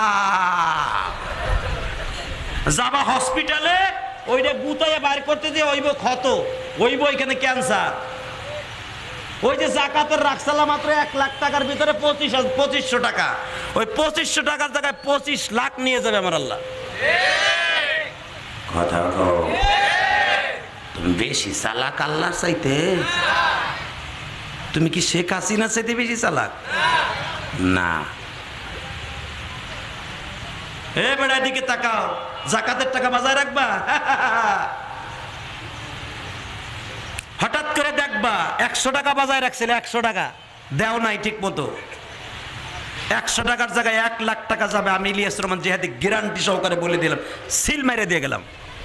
Speaker 1: যাবা হসপিটালে, ওইটা গুতাইয়া বাইর করতে দিয়ে ওইব ক্ষত, ওইব এখানে ক্যান্সার। ওই যে জাকাতের রাখসালা মাত্র এক লাখ টাকার ভিতরে পঁচিশ পঁচিশশো টাকা, ওই পঁচিশশো টাকার জায়গায় পঁচিশ লাখ নিয়ে যাবে আমার আল্লাহ। কথা তুমি বেশি চালাক আল্লাহর চাইতে, তুমি কি শেখ হাসিনা চাইতে বেশি চালাক না? এ বেড়া দিকে তাকাও, জাকাতের টাকা বাজায় রাখবা, হঠাৎ করে দেখবা একশো টাকা বাজায় রাখছিল, একশো টাকা দেও নাই ঠিক মতো, একশো টাকার জায়গায় এক লাখ টাকা যাবে। আমি ইলিয়াস রহমান জিহাদি গ্যারান্টি সহকারে বলে দিলাম, সিল মেরে দিয়ে গেলাম।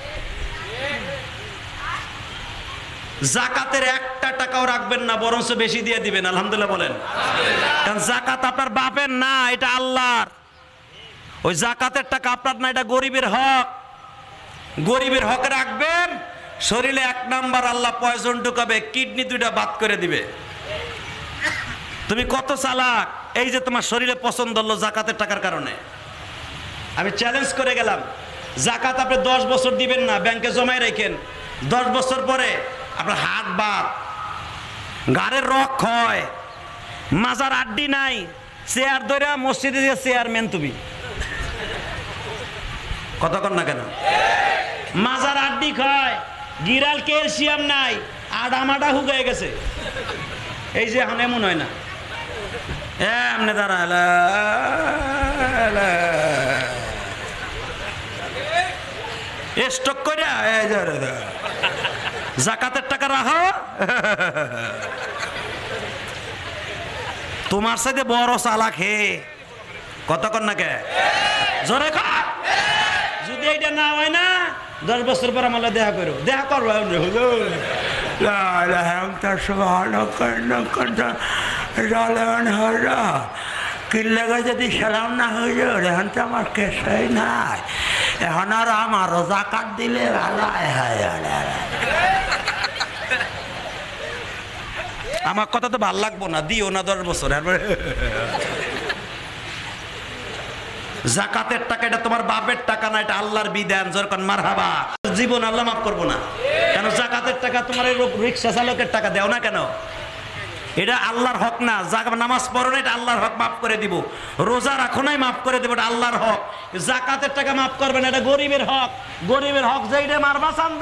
Speaker 1: জাকাতের একটা টাকাও রাখবেন না, বরঞ্চ বেশি দিয়ে দিবেন। আলহামদুলিল্লাহ বলেন। কারণ জাকাত আপনার বাপের না, এটা আল্লাহর। ওই জাকাতের টাকা আপনার না, এটা গরিবের হক। গরিবের হক রাখবেন, শরীরে এক নাম্বার আল্লাহ পয়জন ঢুকাবে, কিডনি দুইটা বাদ করে দিবে। তুমি কত চালাক, এই যে তোমার শরীরে পছন্দ হলো জাকাতের টাকার কারণে। আমি চ্যালেঞ্জ করে গেলাম, জাকাত আপনি দশ বছর দিবেন না, ব্যাংকে জমায় রাখেন, দশ বছর পরে আপনার হাত বাদ, গাড়ের রক হয়, মাজার আড্ডি নাই, চেয়ার ধরে মসজিদে দিয়ে চেয়ারম্যান তুমি। কতক্ষণ না কেন মাজার আড্ডি খায়, গিরাল ক্যালসিয়াম নাই, আডা মাডা হুগে গেছে। এই যে এখন এমন হয় না, এমনি দাঁড়াল স্টক করে জাকাতের টাকা রাখো। তোমার সাথে বড় চালাক হে। কতক্ষণ না কে জোরে খা। যদি এইটা না হয় না, দশ বছর পর আমার দেখা করো, দেখা করবো। কিল্লাগে যদি সালাম না হয়ে যাও, এখন তো আমার কেসাই নাই, এখন আর আমারও জাকাত দিলে ভালো। আমার কথা তো ভাল লাগবো না, দিও না দশ বছর। জাকাতের টাকা এটা তোমার বাপের টাকা না, এটা আল্লাহর বিধান। যখন মারহাবা, জীবন আল্লাহ মাফ করবো না। কেন জাকাতের টাকা তোমার রিক্সা চালকের টাকা দেও না কেন? এটা আল্লাহর হক না। জাকাত নামাজ পড়ো না, এটা আল্লাহর হক, মাফ করে দিব। রোজা রাখো নাই, মাফ করে দেবো, এটা আল্লাহর হক। জাকাতের টাকা মাফ করবে না, এটা গরিবের হক। গরিবের হক যেইটা মারবা চান্দ।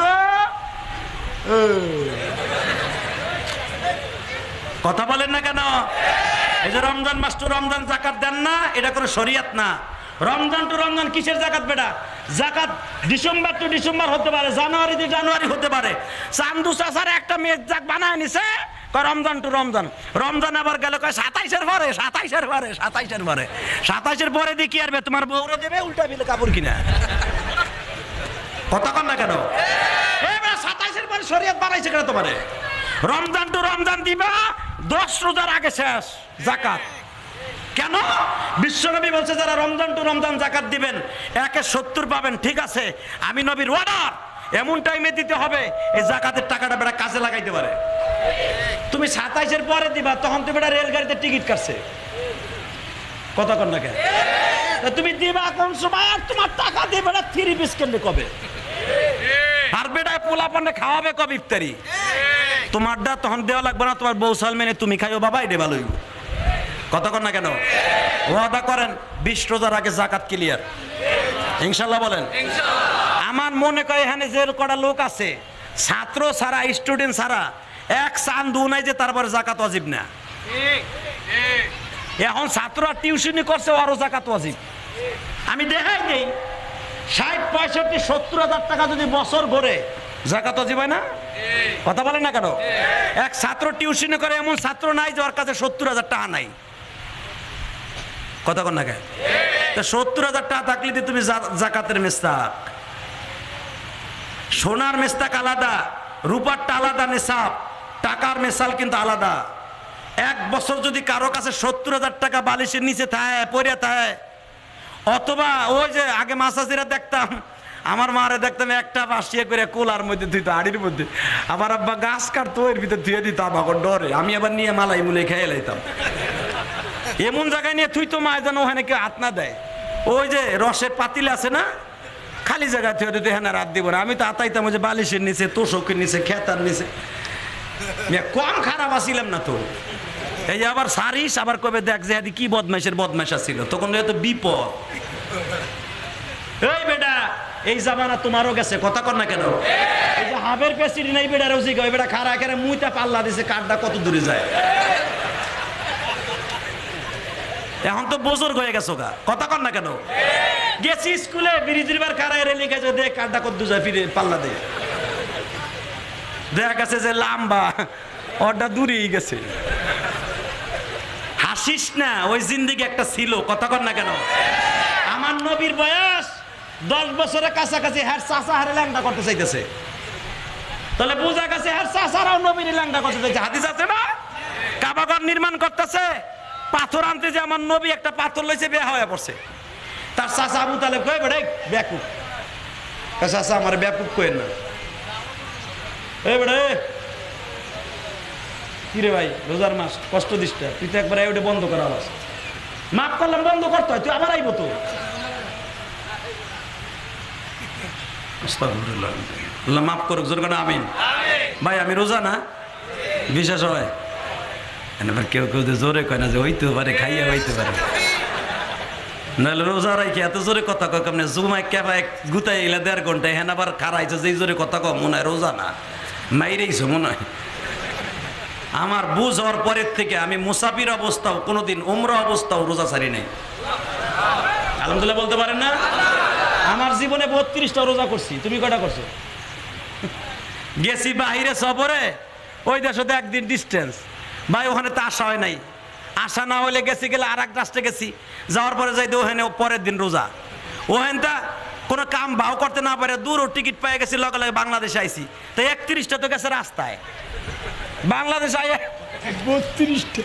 Speaker 1: কথা বলেন না কেন? এই যে রমজান মাস টু রমজান জাকাত দেন না, এটা কোনো শরিয়ত না। রমজান টু রমজান কিসের জাকাত বেটা? জাকাত ডিসেম্বর টু ডিসেম্বর হতে পারে, জানুয়ারি টু জানুয়ারি হতে পারে। চান্দু চাচার একটা মেয়ে জাক বানায় নিছে, রমজান টু রমজান। রমজান আবার গেল কয় সাতাইশের পরে, সাতাইশের পরে, সাতাইশের পরে, সাতাইশের পরে দিয়ে কি আরবে তোমার বউরে দেবে উল্টা বিলে কাপড় কিনা। কথা কন না কেন? এবার সাতাইশের পরে শরীয়ত বানাইছে কেন তোমারে? রমজান টু রমজান দিবা, দশ রোজার আগে শেষ জাকাত। কেন? বিশ্বনবী বলছে যারা রমজান টু রমজান জাকাত দিবেন একে সত্তর পাবেন। ঠিক আছে, আমি নবীর অর্ডার, এমন টাইমে দিতে হবে এই জাকাতের টাকাটা বেটা কাজে লাগাইতে পারে। তুমি সাতাইশের পরে দিবা, তখন তুমি বেটা রেলগাড়িতে টিকিট কাটছে। কথা কন না কেন? তুমি দিবা কোন সময়, আর তোমার টাকা দিয়ে বেটা থ্রি পিস কিনবে কবে? আর বেটায় পোলা পান্ডে খাওয়াবে কবে ইফতারি? তোমারটা তখন দেওয়া লাগবে না, তোমার বউ সালমেনে তুমি খাইও বাবা, এটা ভালোই। কথা কন না কেন? ওয়াদা করেন বিশ রোজার আগে জাকাত ক্লিয়ার, ইনশাল্লাহ বলেন। আমার মনে করে এখানে যে কটা লোক আছে ছাত্র ছাড়া স্টুডেন্ট ছাড়া এক চান দু নাই যে তারপরে জাকাত ওয়াজিব না। এখন ছাত্ররা টিউশনি করছে আরো জাকাত ওয়াজিব। আমি দেখাই দেই ষাট পঁয়ষট্টি সত্তর হাজার টাকা যদি বছর ঘরে জাকাত ওয়াজিব হয় না? কথা বলেন না কেন? এক ছাত্র টিউশনি করে এমন ছাত্র নাই যে ওর কাছে সত্তর হাজার টাকা নাই। কথা কন না কেন? সত্তর হাজার টাকা থাকলে তুমি জাকাতের মেস্তাক। সোনার মেস্তাক আলাদা, রূপারটা আলাদা নিসাব, টাকার মেসাল কিন্তু আলাদা। এক বছর যদি কারো কাছে সত্তর হাজার টাকা বালিশের নিচে থাকে পড়ে থাকে, অথবা ওই যে আগে মাসাজিরা দেখতাম, আমার মারে দেখতাম একটা বাসিয়ে করে কোলার মধ্যে ধুইতো, হাড়ির মধ্যে। আবার আব্বা গাছ কাটতো এর ভিতরে ধুয়ে দিত আমাকে ডরে। আমি আবার নিয়ে মালাই মুলে খেয়ে লাইতাম। এমন জায়গায় নিয়ে থুইতো মা যেন ওখানে কেউ হাত না দেয়। ওই যে রসের পাতিল আছে না, খালি জায়গায় থুয়ে দিতে হ্যাঁ রাত দিব না। আমি তো আতাইতাম ওই যে বালিশের নিচে, তোষকের নিচে, খেতার নিচে। কম খারাপ আসিলাম না তো। এই যে আবার সারিস আবার কবে দেখ যে কি বদমাইশের বদমাইশ ছিল, তখন তো বিপদ। এই বেটা এই জামানা তোমারও গেছে, কথা কর না কেন? এই যে হাবের প্রেসিডেন্ট এই বেটা রোজি ওই বেটা খারা খেরে মুইটা পাল্লা দিছে, কাঠটা কত দূরে যায়। এখন তো বুজুর্গ হয়ে গেছো গা, কথা কর না কেন? গেছি স্কুলে ব্রিজের বার খারায় রেলি গেছে, দেখ কাঠটা কত দূর যায়, ফিরে পাল্লা দে। দেখা গেছে যে লাম্বা ওটা দূরেই গেছে। হাসিস না, ওই জিন্দেগি একটা ছিল, কথা কর না কেন? আমার নবীর বয়স দশ বছরের কাছাকাছি, হ্যাঁ চাষা হারে ল্যাংটা করতে চাইতেছে। তাহলে বোঝা গেছে হ্যাঁ চাষারাও নবীর ল্যাংটা করতে চাইছে। হাদিস আছে না? কাবাঘর নির্মাণ করতেছে, পাথর আনতে যে আমার নবী একটা পাথর লইছে, বেয়া হয়ে পড়ছে। তার চাষা আবু তালেব কয়ে বেড়ে ব্যাকুপ, চাষা আমার ব্যাকুপ কয়ে না। এ বেড়ে কিরে ভাই রোজার মাস কষ্ট দিস, তুই তো একবার ওটা বন্ধ করা আলাস। মাফ করলাম, বন্ধ করতে হয়, তুই আবার আইব তো। মাফ করুক জোর করে আমিন। ভাই আমি রোজা না, বিশ্বাস হয় এবার কেউ কেউ জোরে কয় না যে হইতে পারে, খাইয়া হইতে পারে। নাহলে রোজা রাখি এত জোরে কথা কয় কেমনে? জুমায় কেবা এক গুতাই এলে দেড় ঘন্টায় হ্যাঁ আবার খারাইছে, যেই জোরে কথা কম মনে হয় রোজা না, মাইরেইছো মনে হয়। আমার বুঝ হওয়ার পরের থেকে আমি মুসাফির অবস্থাও কোনোদিন উমরা অবস্থাও রোজা ছাড়ি নাই। আলহামদুলিল্লাহ বলতে পারেন না? আমার জীবনে বত্রিশটা রোজা করছি, তুমি কয়টা করছো? গেছি বাহিরে সফরে, ওই দেশে একদিন ডিস্টেন্স ভাই, ওখানে তো আসা হয় নাই। আসা না হলে গেছি, গেলে আর এক রাষ্ট্রে গেছি, যাওয়ার পরে যাই ওখানে পরের দিন রোজা। ওখানটা কোনো কাম ভাও করতে না পারে, দূর টিকিট পেয়ে গেছি, লগে লগে বাংলাদেশে আইসি। তো একত্রিশটা তো গেছে রাস্তায়, বাংলাদেশ আয় বত্রিশটা।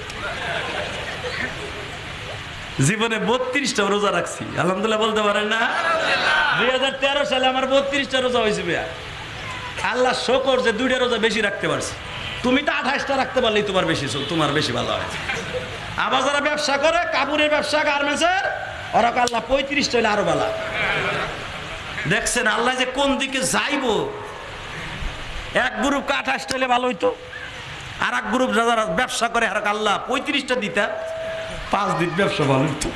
Speaker 1: জীবনে বত্রিশটা রোজা রাখছি, আলহামদুলিল্লাহ বলতে পারেন না? দুই হাজার তেরো সালে আমার বত্রিশটা রোজা হয়েছে। আল্লাহ শকর যে দুইটা রোজা বেশি রাখতে পারছি। তুমি তো আঠাশটা রাখতে পারলেই তোমার বেশি, তোমার বেশি ভালো হয়। আবার যারা ব্যবসা করে, কাপড়ের ব্যবসা, গার্মেন্টসের, ওরা আল্লাহ পঁয়ত্রিশটা হলে আরো ভালো। দেখছেন আল্লাহ যে কোন দিকে যাইব। এক গ্রুপকে আঠাশটা হলে ভালো হইতো, আর এক গ্রুপ যারা ব্যবসা করে আর আল্লাহ পঁয়ত্রিশটা দিতা, পাঁচ দিন ব্যবসা ভালো হইতো।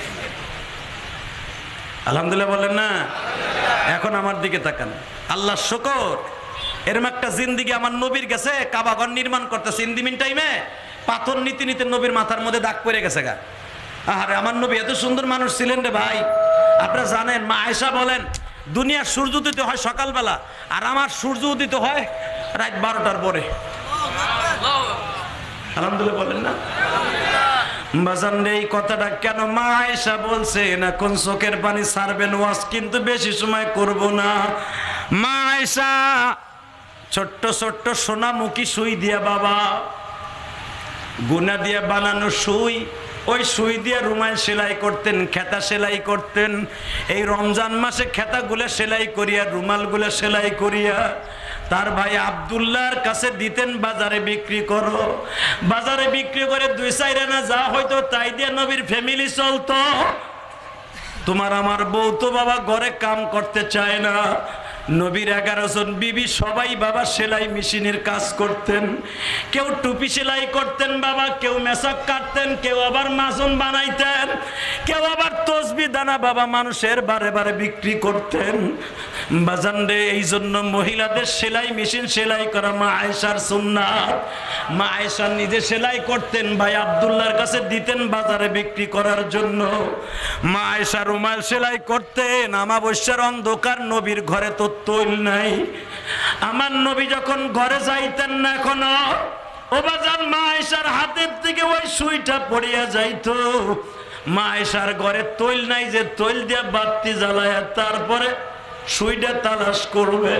Speaker 1: আলহামদুলিল্লাহ বলেন না? এখন আমার দিকে তাকান, আল্লাহ শুকর এরম একটা জিন্দিগি আমার নবীর গেছে। কাবাঘর নির্মাণ করতেছে, ইন্দিমিন টাইমে পাথর নিতে নিতে নবীর মাথার মধ্যে দাগ পড়ে গেছে গা। আরে আমার নবী এত সুন্দর মানুষ ছিলেন রে ভাই। আপনারা জানেন, মা আয়েশা বলেন দুনিয়ার সূর্য উদিত হয় সকালবেলা, আর আমার সূর্য উদিত হয় রাত বারোটার পরে। আলহামদুলিল্লাহ বলেন না? বাজান এই কথাটা কেন মা আয়েশা বলছে না, কোন চোখের পানি ছাড়বেন ওয়াজ কিন্তু বেশি সময় করব না। মা আয়েশা ছোট্ট ছোট্ট সোনামুখী সুই দিয়া, বাবা গুনা দিয়া বানানো সুই, ওই সুই দিয়ে রুমাল সেলাই করতেন, খেতা সেলাই করতেন। এই রমজান মাসে খেতাগুলো সেলাই করিয়া, রুমালগুলো সেলাই করিয়া তার ভাই আব্দুল্লাহর কাছে দিতেন, বাজারে বিক্রি করো। বাজারে বিক্রি করে দুই চার আনা যা হয়তো তাই দিয়ে নবীর ফ্যামিলি চলতো। তোমার আমার বউ তো বাবা ঘরে কাম করতে চায় না, নবীর এগারো জন বিবি সবাই বাবা সেলাই মেশিনের কাজ করতেন। কেউ টুপি সেলাই করতেন বাবা, কেউ মেশাক কাটতেন, কেউ আবার মাজন বানাইতেন, কেউ আবার তসবি দানা বাবা মানুষের বারে বারে বিক্রি করতেন। বাজান রে, এই জন্য মহিলাদের সেলাই মেশিন সেলাই করা মা আয়েশার সুন্নাত। মা আয়েশা নিজে সেলাই করতেন, ভাই আব্দুল্লাহর কাছে দিতেন বাজারে বিক্রি করার জন্য। মা আয়েশা রুমাল সেলাই করতেন। আমাবস্যার অন্ধকার, নবীর ঘরে তো তৈল নাই। আমার নবী যখন ঘরে যাইতেন না এখনো, ও বাজান মা আয়েশার হাতের থেকে ওই সুইটা পড়িয়া যাইতো। মা আয়েশার ঘরে তৈল নাই যে তৈল দিয়ে বাতি জ্বালায় তারপরে সুইটা তালাশ করবে।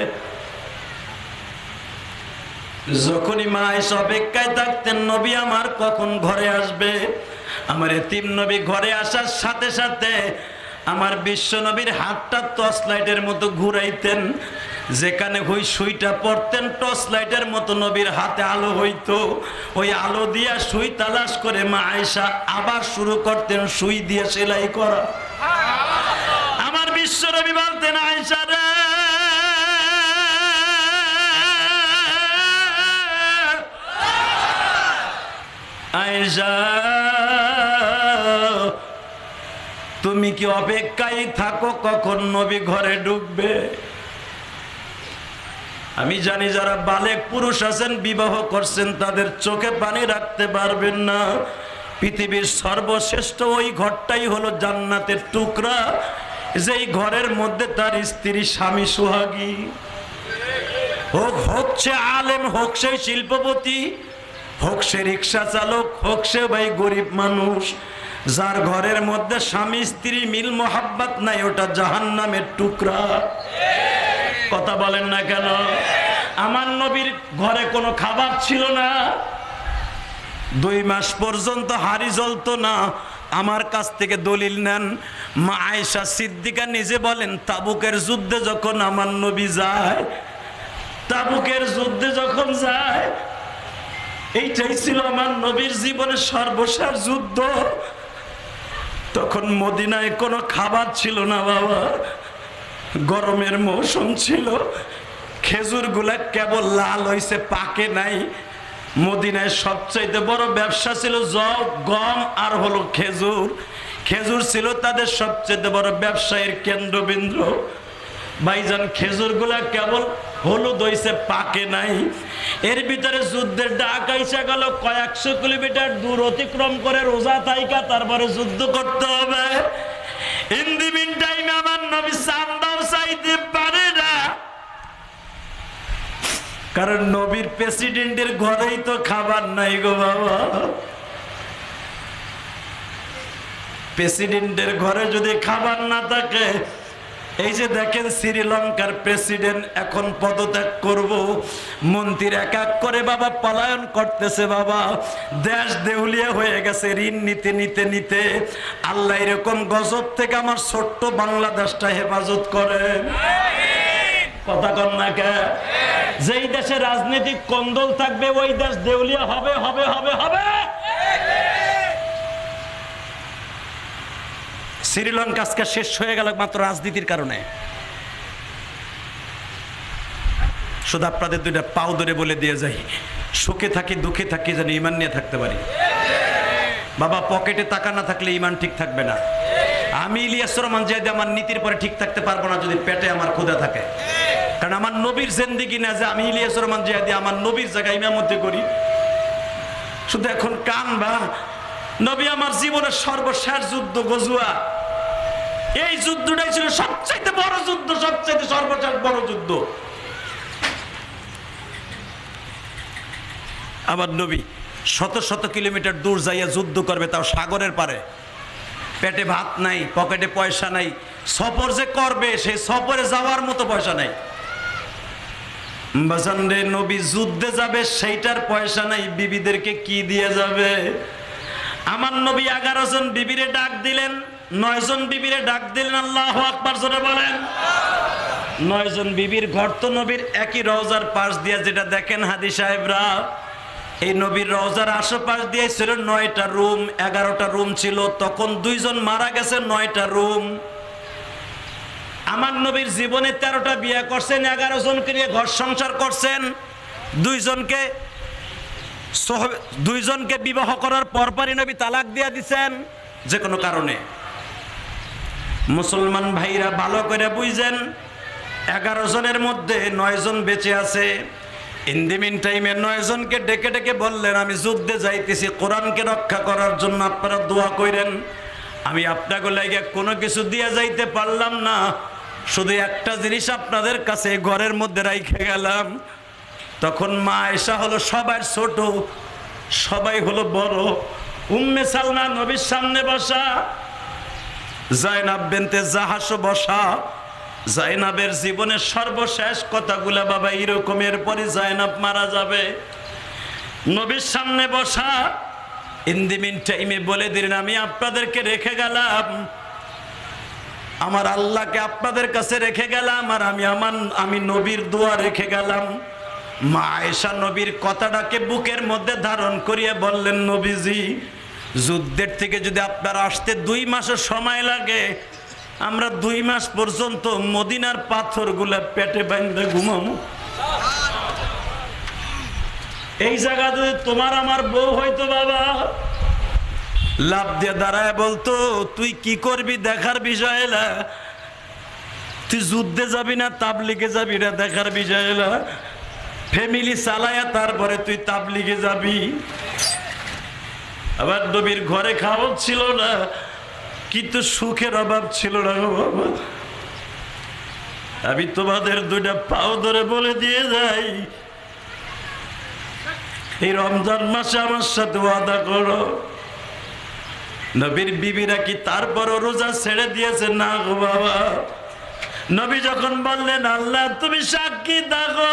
Speaker 1: যখনই মা আয়েশা অপেক্ষায় থাকতেন নবী আমার কখন ঘরে আসবে। আমার এতিম নবী ঘরে আসার সাথে সাথে আমার বিশ্ব নবীর হাতটা টর্চ লাইটের মতো ঘুরাইতেন। যেখানে ওই সুইটা পড়তেন টর্চ লাইটের মতো নবীর হাতে আলো হইতো। ওই আলো দিয়া সুই তালাশ করে মা আয়েশা আবার শুরু করতেন সুই দিয়ে সেলাই করা। আমার বিশ্ব নবী বলতেন, আয়েশা রে, আয়েশা তুমি কি অপেক্ষায় থাকো কখন নবী ঘরে ঢুকবে? আমি জানি যারা বালেক পুরুষ আছেন, বিবাহ করছেন, তাদের চোখে পানি রাখতে পারবেন না। পৃথিবীর সর্বশ্রেষ্ঠ ওই ঘরটাই হলো জান্নাতের টুকরা, যেই ঘরের মধ্যে তার স্ত্রী স্বামী সোহাগী হোক, হোক সে আলেম, হোক সে শিল্পপতি, হোক সে রিক্সা চালক, হোক সে ভাই গরিব মানুষ, যার ঘরের মধ্যে স্বামী স্ত্রী মিল মোহাব্বত নাই, ওটা জাহান্নামের টুকরা। কথা বলেন না কেন? আমার নবীর ঘরে কোনো খাবার ছিল না, দুই মাস পর্যন্ত হাড়ি জ্বলতো না। আমার কাছ থেকে দলিল নেন, মা আয়েশা সিদ্দিকা নিজে বলেন, তাবুকের যুদ্ধে যখন আমার নবী যায়, তাবুকের যুদ্ধে যখন যায়, এইটাই ছিল আমার নবীর জীবনের সর্বশেষ যুদ্ধ। তখন মদিনায় কোনো খাবার ছিল না বাবা, গরমের মৌসুম ছিল, খেজুর গুলা কেবল লাল হয়েছে, পাকে নাই। মদিনায় সবচাইতে বড় ব্যবসা ছিল জব, গম আর হলো খেজুর। খেজুর ছিল তাদের সবচাইতে বড় ব্যবসায়ের কেন্দ্রবিন্দু। ভাইজান খেজুর গুলা কেবল হলুদ হয়েছে, পাকে নাই। এর ভিতরে যুদ্ধের ডাক আইসা গেল, কয়েকশো কিলোমিটার দূর অতিক্রম করে রোজা থাইকা তারপরে যুদ্ধ করতে হবে। ইন দি মিন টাইম আমার নবী চান্দাও চাইতে পারে না, কারণ নবীর প্রেসিডেন্টের ঘরেই তো খাবার নাই গো বাবা। প্রেসিডেন্টের ঘরে যদি খাবার না থাকে, এই যে দেখেন শ্রীলঙ্কার প্রেসিডেন্ট এখন পদত্যাগ করব, মন্ত্রীর এক এক করে বাবা পলায়ন করতেছে বাবা, দেশ দেউলিয়া হয়ে গেছে ঋণ নিতে নিতে নিতে। আল্লাহ এরকম গজব থেকে আমার ছোট্ট বাংলাদেশটা হেফাজত করেন। কথা কন না কে? যেই দেশে রাজনৈতিক কন্দল থাকবে ওই দেশ দেউলিয়া হবে হবে হবে হবে। শ্রীলঙ্কা আজকে শেষ হয়ে গেল মাত্র রাজনীতির কারণে। শুধু আপনাদের দুইটা পাও ধরে বলে দিয়ে যাই, সুখে থাকি দুঃখে থাকি যেন ইমান নিয়ে থাকতে পারি। বাবা পকেটে টাকা না থাকলে ইমান ঠিক থাকবে না। আমি ইলিয়াস রহমান জিয়াদি আমার নীতির পরে ঠিক থাকতে পারবো না যদি পেটে আমার ক্ষুধা থাকে। কারণ আমার নবীর জিন্দেগি না যে আমি ইলিয়াস রহমান জিয়াদি আমার নবীর জায়গায় ইমামতি করি। শুধু এখন কান বা নবী আমার জীবনের সর্বশেষ যুদ্ধ গজুয়া, এই যুদ্ধটাই ছিল সবচাইতে বড় যুদ্ধ, সবচাইতে সর্বশেষ বড় যুদ্ধ। আমার নবী শত শত কিলোমিটার দূর যাইয়া যুদ্ধ করবে, তাও সাগরের পারে। পেটে ভাত নাই, পকেটে পয়সা নাই, সফর যে করবে সেই সফরে যাওয়ার মতো পয়সা নাই। বাজান রে, নবী যুদ্ধে যাবে সেইটার পয়সা নাই, বিবিদেরকে কি দিয়ে যাবে? আমার নবী এগারো জন বিবিরে ডাক দিলেন, নয় জন বিবিরে ডাক দিলেন। আল্লাহু আকবার জোরে বলেন। নয় জন বিবির ঘর তো নবীর একই রওজার পাশ দিয়ে, যেটা দেখেন হাদি সাহেবরা, এই নবীর রওজার আশেপাশ দিয়ে ছিল নয়টা রুম, এগারোটা রুম ছিল। তখন দুইজন মারা গেছে, নয়টা রুম। আমার নবীর জীবনে তেরোটা বিয়ে করছেন, এগারো জনকে নিয়ে ঘর সংসার করছেন, দুইজনকে দুইজনকে বিবাহ করার পরপরই নবী তালাক দিয়ে দিচ্ছেন যে কোনো কারণে। মুসলমান ভাইরা ভালো করে বুঝেন, এগারো জনের মধ্যে নয় জন বেঁচে আছে। ইন দি মিন টাইমে নয় জনকে ডেকে ডেকে বললেন, আমি যুদ্ধে যাইতেছি, কোরআনকে রক্ষা করার জন্য আপনারা দোয়া করেন। আমি আপনাকে লাগে কোনো কিছু দিয়ে যাইতে পারলাম না, শুধু একটা জিনিস আপনাদের কাছে ঘরের মধ্যে রাইখে গেলাম। তখন মা আয়েশা হলো সবার ছোট, সবাই হলো বড়। উম্মে সালমা নবীর সামনে বসা, জায়নাব বিনতে জাহাস বসা। জায়নাবের জীবনের সর্বশেষ কথাগুলা বাবা এরকমের পরে জায়নাব মারা যাবে, নবীর সামনে বসা। ইন দি মিন টাইমে বলে দিলেন, আমি আপনাদেরকে রেখে গেলাম, আমার আল্লাহকে আপনাদের কাছে রেখে গেলাম, আর আমি আমার আমি নবীর দোয়া রেখে গেলাম। মা আয়েশা নবীর কথাটাকে বুকের মধ্যে ধারণ করিয়ে বললেন, নবীজি, যুদ্ধের থেকে যদি আপনার আসতে দুই মাসের সময় লাগে, আমরা দুই মাস পর্যন্ত মদিনার পাথরগুলা পেটে বাঁধে ঘুমাবো। এই জায়গা যদি তোমার আমার বউ হয়তো বাবা, লাভ দিয়ে দাঁড়ায় বলতো, তুই কি করবি দেখার বিষয় না, তুই যুদ্ধে যাবি না তাবলিগে যাবি না দেখার বিষয় না, ফ্যামিলি চালায়া তারপরে তুই তাবলিগে যাবি। আবার নবীর ঘরে খাওয়া ছিল না, কিন্তু সুখের অভাব ছিল না গো বাবা। আমি তোমাদের দুইটা পাও ধরে বলে দিয়ে যাই, এই রমজান মাসে আমার সাথে ওয়াদা করো। নবীর বিবিরা কি তারপরও রোজা ছেড়ে দিয়েছে? না গো বাবা। নবী যখন বললেন, আল্লাহ তুমি সাক্ষী দেখো,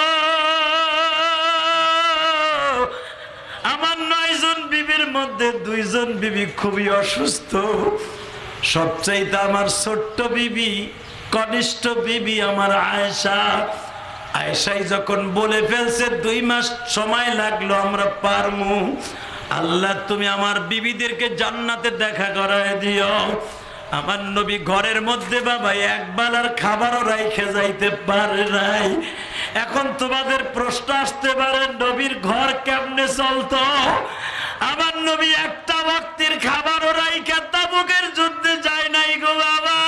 Speaker 1: আমার নয় জন বিবির মধ্যে দুইজন বিবি খুবই অসুস্থ, সবচাইতে আমার ছোট্ট বিবি, কনিষ্ঠ বিবি আমার আয়েশা। আয়েশাই যখন বলে ফেলছে দুই মাস সময় লাগলো আমরা পারমু, আল্লাহ তুমি আমার বিবিদেরকে জান্নাতে দেখা করায় দিও। আমার নবী ঘরের মধ্যে বাবা এক বেলার খাবারও রাইখে যাইতে পারে নাই। এখন তোমাদের প্রশ্ন আসতে পারে, নবীর ঘর কেমনে চলতো? আমার নবী একটা ওয়াক্তের খাবারও রাইখে তাবুকের যুদ্ধে যায় নাই গো বাবা।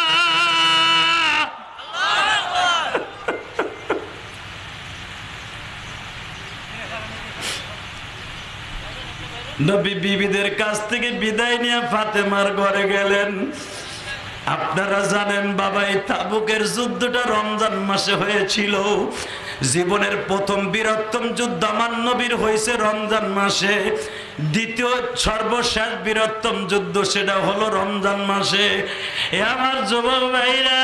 Speaker 1: নবী বিবিদের কাছ থেকে বিদায় নিয়ে ফাতেমার ঘরে গেলেন। আপনারা জানেন বাবা, এই তাবুকের যুদ্ধটা রমজান মাসে হয়েছিল। জীবনের প্রথম বীরত্তম যুদ্ধ আমার নবীর হয়েছে রমজান মাসে, দ্বিতীয় সর্বশেষ বীরত্তম যুদ্ধ সেটা হলো রমজান মাসে। এ আমার যুবক ভাইরা,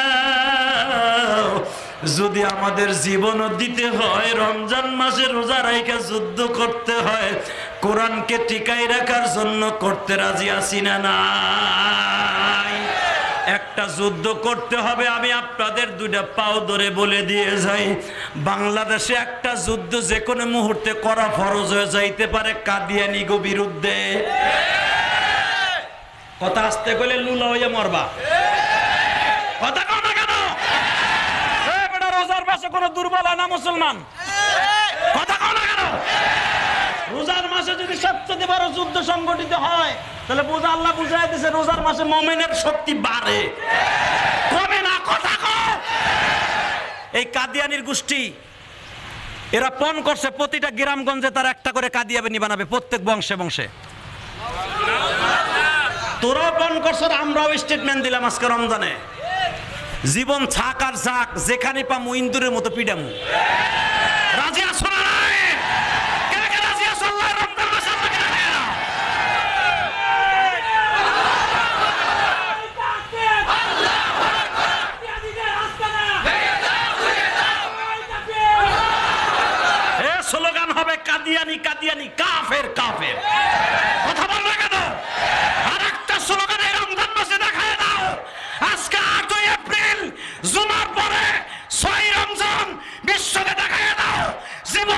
Speaker 1: যদি আমাদের জীবনও দিতে হয়, রমজান মাসে রোজা রাইখা যুদ্ধ করতে হয়, কোরআনকে টিকাই রাখার জন্য করতে রাজি আছি না নাই? একটা যুদ্ধ করতে হবে। আমি আপনাদের দুইটা পাও ধরে বলে দিয়ে যাই, বাংলাদেশে একটা যুদ্ধ যে কোনো মুহূর্তে করা ফরজ হয়ে যাইতে পারে কাদিয়ানি গো বিরুদ্ধে। কথা আসতে গেলে লুলা হইয়া মরবা। কথা কও না কেন? বেটা রোজার মাসে কোনো দুর্বল হয় না মুসলমান? কথা কও না কেন? রোজার মাসে যদি সবচেয়ে বড় যুদ্ধ সংগঠিত হয়, তাহলে বোঝা আল্লাহ বুঝাই দিয়েছে রোজার মাসে মুমিনের শক্তি বাড়ে, কমে না। কথা কও। এই কাদিয়ানির গোষ্ঠী এরা পণ করছে, প্রতিটা গ্রামগঞ্জে তারা একটা করে কাদিয়ানি বানাবে, প্রত্যেক বংশে বংশে। তোরাও পণ করছো, আমরাও স্টেটমেন্ট দিলাম আজকে রমজানে, জীবন ছাক আর যাক, যেখানে পামু ইন্দুরের মতো পিডামু। রাজি আছো না? স্লোগান হবে কাদিয়ানি কাদিয়ানি, কাফের কাফের। কথা বল না কেন? আর একটা স্লোগান এই রমজান মাসে দেখায় দাও। আজকে আটই এপ্রিল জুমার পরে ছয় রমজান বিশ্বকে দেখায় দাও, জীবন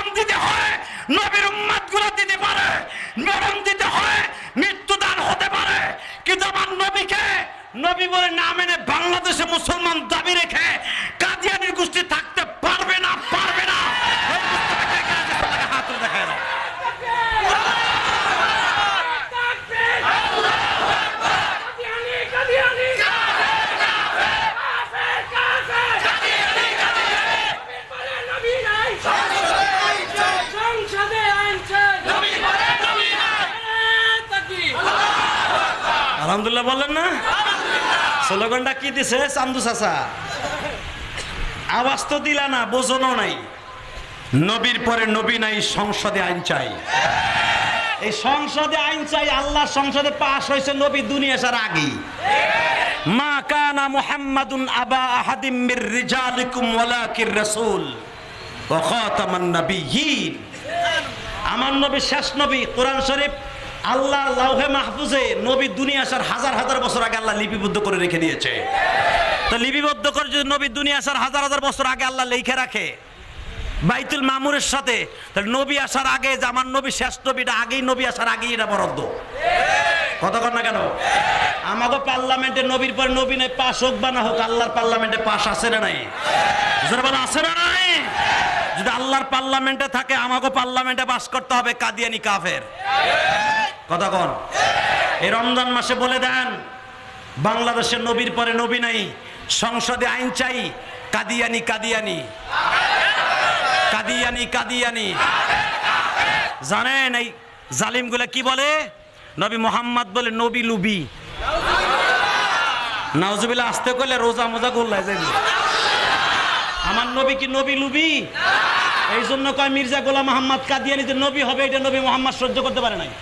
Speaker 1: বলেন না? স্লোগানটা কি দিছে চান্দু চাচা? আওয়াজ তো দিলা না, বোঝনো নাই। নবীর পরে নবী নাই, সংসদে আইন চাই। এই সংসদে আইন চাই, আল্লাহর সংসদে পাশ হয়েছে নবী দুনিয়া আসার আগেই। মা কানা মুহাম্মাদুন আবা আহাদিম মির রিজালিকুম ওয়ালাকির রাসূল ওয়া খাতামান নাবিয়্যিন। আমার নবী শেষ নবী। কোরআন শরীফ আল্লাহ লাউহে মাহফুজে নবী দুনিয়া আসার হাজার হাজার বছর আগে আল্লাহ লিপিবদ্ধ করে রেখে দিয়েছে। তো লিপিবদ্ধ করে যদি নবী দুনিয়া আসার হাজার হাজার বছর আগে আল্লাহ লিখে রাখে বাইতুল মামুরের সাথে, তাহলে নবী আসার আগে যে আমার নবী শেষ নবীটা আগেই নবী আসার আগেই এটা বরাদ্দ। কথা কর না কেন? আমাকে পার্লামেন্টে নবীর পর নবী নাই, পাশ হোক বা না হোক, আল্লাহর পার্লামেন্টে পাশ আছে না নাই? আছে না নাই? যদি আল্লাহর পার্লামেন্টে থাকে আমাকে পার্লামেন্টে পাস করতে হবে কাদিয়ানি কাফের। কথা কন। এই রমজান মাসে বলে দেন বাংলাদেশের নবীর পরে নবী নাই, সংসদে আইন চাই, কাদিয়ানি কাদিয়ানি কাদিয়ানি কাদিয়ানি। জানেন এই জালিমগুলা কি বলে? নবী মোহাম্মদ বলে নবী লুবি। নাউজুবিল্লাহ আসতে কইলে রোজা মোজা গোল্লায় যাইবে। আমার নবী কি নবী লুবি? এই জন্য কয় মির্জা গোলাম মোহাম্মদ কাদিয়ানি যে নবী হবে এটা নবী মোহাম্মদ সহ্য করতে পারে নাই।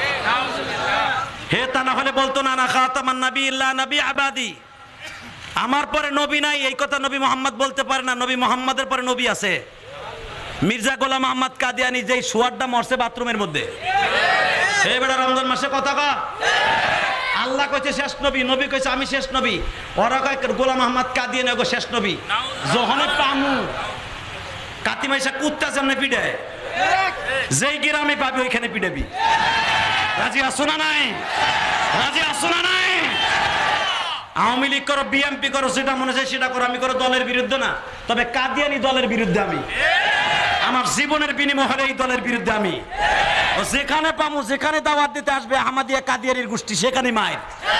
Speaker 1: হে তা না হলে বলতো না না খাতামান নবী ইল্লা নবী আবাদি, আমার পরে নবী নাই, এই কথা নবী মোহাম্মদ বলতে পারে না। নবী মোহাম্মদের পরে নবী আছে। মির্জা গোলাম মোহাম্মদ কাদিয়ানি যেই সুয়ারটা মরছে বাথরুমের মধ্যে, এই বেটা রমজান মাসে কথা কা আল্লাহ কইছে শেষ নবী, নবী কইছে আমি শেষ নবী। ওরা কয় গোলাম মোহাম্মদ কাদিয়ানি গো শেষ নবী। যখনে পামু কাতি মাইসা কুত্তা সামনে পিড়ায়, যেই গ্রামে পাবি ওইখানে পিড়াবি। রাজি আসো না নাই? রাজি আসো না নাই? আওয়ামী লীগ করো, বিএনপি করো, সেটা মনে চাই সেটা করো, আমি করো দলের বিরুদ্ধে না, তবে কাদিয়ানি দলের বিরুদ্ধে আমি। আমার জীবনের বিনিময় হলে এই দলের বিরুদ্ধে আমি। ও যেখানে পামু, যেখানে দাওয়াত দিতে আসবে আহমদিয়া কাদিয়ানির গোষ্ঠী, সেখানে মায়ের।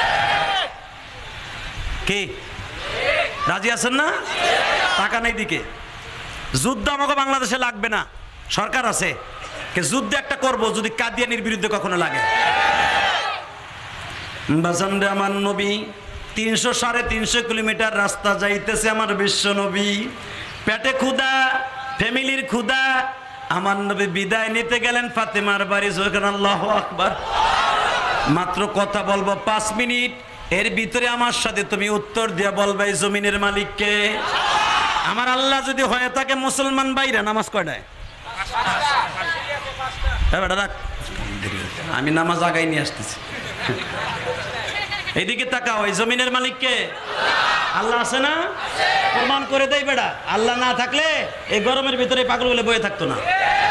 Speaker 1: কি রাজি আছেন না? টাকা নেই দিকে। যুদ্ধ আমাকে বাংলাদেশে লাগবে না, সরকার আছে। যুদ্ধ একটা করব যদি কাদিয়ানির বিরুদ্ধে কখনো লাগে। বাজানরে আমার নবী তিনশো সাড়ে তিনশো কিলোমিটার রাস্তা যাইতেছে আমার বিশ্ব নবী, পেটে ক্ষুধা, ফ্যামিলির ক্ষুধা। আমার নবী বিদায় নিতে গেলেন ফাতেমার বাড়ি। আল্লাহু আকবার। মাত্র কথা বলবো পাঁচ মিনিট, এর ভিতরে আমার সাথে তুমি উত্তর দিয়ে বলবে এই জমিনের মালিককে। আমার আল্লাহ যদি হয়ে থাকে মুসলমান বাইরে নামাজ কয়টায়? আমি নামাজ আগাই নিয়ে আসতেছি। এইদিকে তাকাও, এই জমিনের মালিককে আল্লাহ আছে না? প্রমাণ করে দেয় বেড়া। আল্লাহ না থাকলে এই গরমের ভিতরে পাগল বলে বয়ে থাকতো না।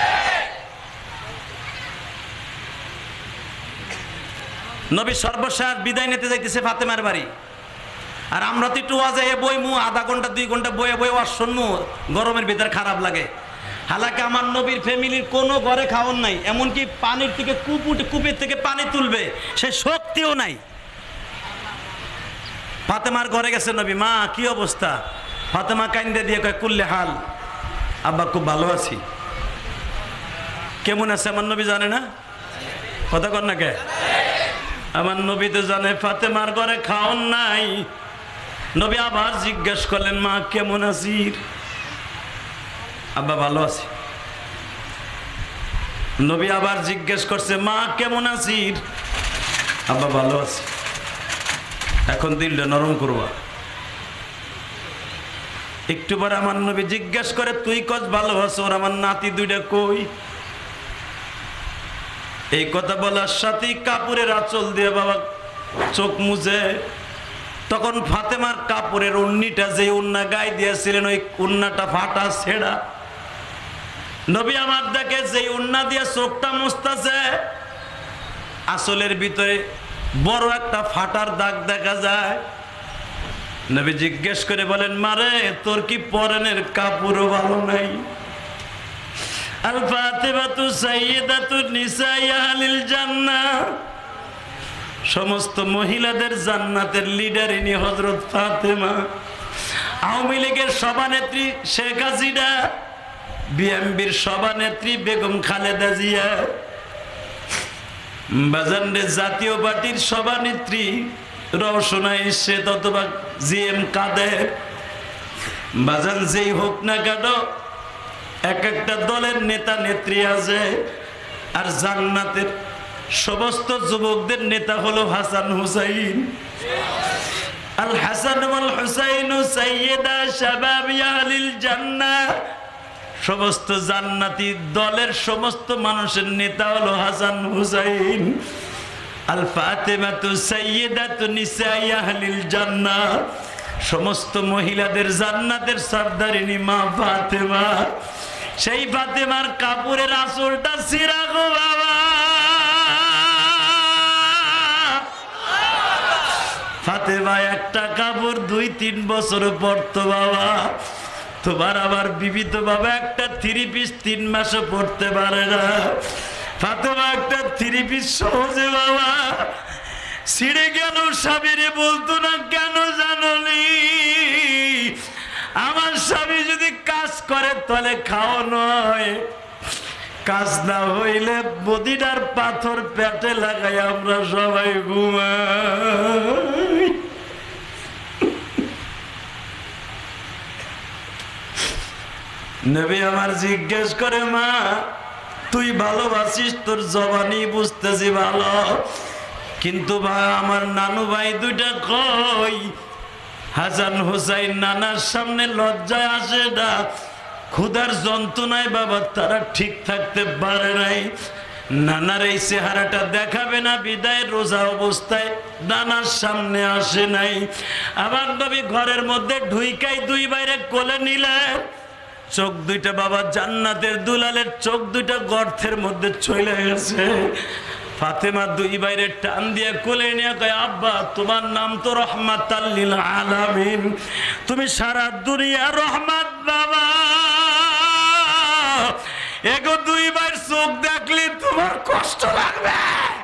Speaker 1: নবী সর্বশেষ বিদায় নিতে যাইতেছে ফাতেমার বাড়ি। আর আমরা তো একটু ওয়াজে বই মু আধা ঘন্টা দুই ঘন্টা বয়ে বয়ে ওয়াজ শুনমু, গরমের ভিতরে খারাপ লাগে। হালাকে আমার নবীর ফ্যামিলির কোনো ঘরে খাওয়ার নাই, এমনকি পানির থেকে কূপ কূপের থেকে পানি তুলবে সে শক্তিও নাই। ফাতেমার ঘরে গেছে নবী, মা কি অবস্থা? ফাতেমা কাইন্দে দিয়ে কয় কুল্লে হাল, আব্বা খুব ভালো আছি। কেমন আছে আমার নবী জানে না? কথা কর না কে? আমার নবী তো জানে ফাতেমার ঘরে খাওয়ান নাই। নবী আবার জিজ্ঞেস করলেন মা কেমন আছি? আব্বা ভালো আছি। নবী আবার জিজ্ঞেস করছে মা কেমন আছি? আব্বা ভালো আছি। এখন দিলটা নরম করবা। একটু পরে আমার নবী জিজ্ঞেস করে তুই কস ভালো আছো, ওর আমার নাতি দুইটা কই? এই কথা বলার সাথে কাপড়ের আঁচল দিয়ে বাবা চোখ মুছে। তখন ফাতেমার কাপড়ের উন্নিটা যে উন্না গায়ে দিয়েছিলেন ওই উন্নাটা ফাটা ছেঁড়া। নবী আমার দেখে যেই উন্না দিয়ে চোখটা মুছতেছে আসলের ভিতরে বড় একটা ফাটার দাগ দেখা যায়। নবী জিজ্ঞেস করে বলেন মারে তোর কি পরনের কাপড়ও ভালো নাই? আল ফাতিমাতু সাইয়্যিদাতু নিসাই আহলিল জান্নাহ, সমস্ত মহিলাদের জান্নাতের লিডারিনী হযরত ফাতেমা। আওয়ামী লীগের সভানেত্রী শেখ হাসিনা, বিএনপির সভানেত্রী বেগম খালেদা জিয়া, বাজানরে জাতীয় পার্টির সভানেত্রী রওশন এরশাদ অথবা জি এম কাদের, বাজান যেই হোক না কেন, এক একটা দলের নেতা নেত্রী আছে। আর জান্নাতের সমস্ত যুবকদের নেতা হলো হাসান হুসাইন। আল হাসান ওয়াল হুসাইন সাইয়্যিদা শাবাবি আহলিল জান্নাহ। সমস্ত জান্নাতি দলের সমস্ত মানুষের নেতা হলো হাসান হুসাইন। আল ফাতেমাতু সাইয়্যিদাতু নিসাই আহলিল জান্নাহ। সমস্ত মহিলাদের জান্নাতের সর্দারিনী মা ফাতেমা। সেই ফাতেমার কাপড়ের আঁচলটা ছিঁড়া গো বাবা। ফাতেমা একটা কাপড় দুই তিন বছর পরতো বাবা। তোমার আবার বিবি তো বাবা একটা থ্রি পিস তিন মাসও পড়তে পারে না। ফাতেমা একটা থ্রি পিস সহজে বাবা ছিঁড়ে গেল, স্বামীরে বলতো না কেন জানলি, আমার স্বামী যদি কাজ করে তাহলে খাওয়ানো হয়, কাজ না হইলে বদিনার পাথর পেটে লাগাই আমরা সবাই ঘুমাই। নবী আমার জিজ্ঞেস করে, মা তুই ভালোবাসিস, তোর জবানি বুঝতেছি ভালো, কিন্তু ভাই আমার নানু ভাই দুইটা কই? হাসান হুসাইন নানার সামনে লজ্জায় আসে না, ক্ষুধার যন্ত্রণায় বাবা তারা ঠিক থাকতে পারে নাই। নানার এই চেহারাটা দেখাবে না বিদায় রোজা অবস্থায় নানার সামনে আসে নাই। আমার নবী ঘরের মধ্যে ঢুইকাই দুই বাইরে কোলে নিলেন, চোখ দুইটা বাবা জান্নাতের দুলালের চোখ দুইটা গর্তের মধ্যে চলে গেছে। ফাতেমা দুই বাইরে টান দিয়ে কোলে নিয়ে কয়, আব্বা তোমার নাম তো রহমাতাল লিল আলামিন, তুমি সারা দুনিয়া রহমত বাবা, এগো দুই বাইর চোখ দেখলে তোমার কষ্ট লাগবে।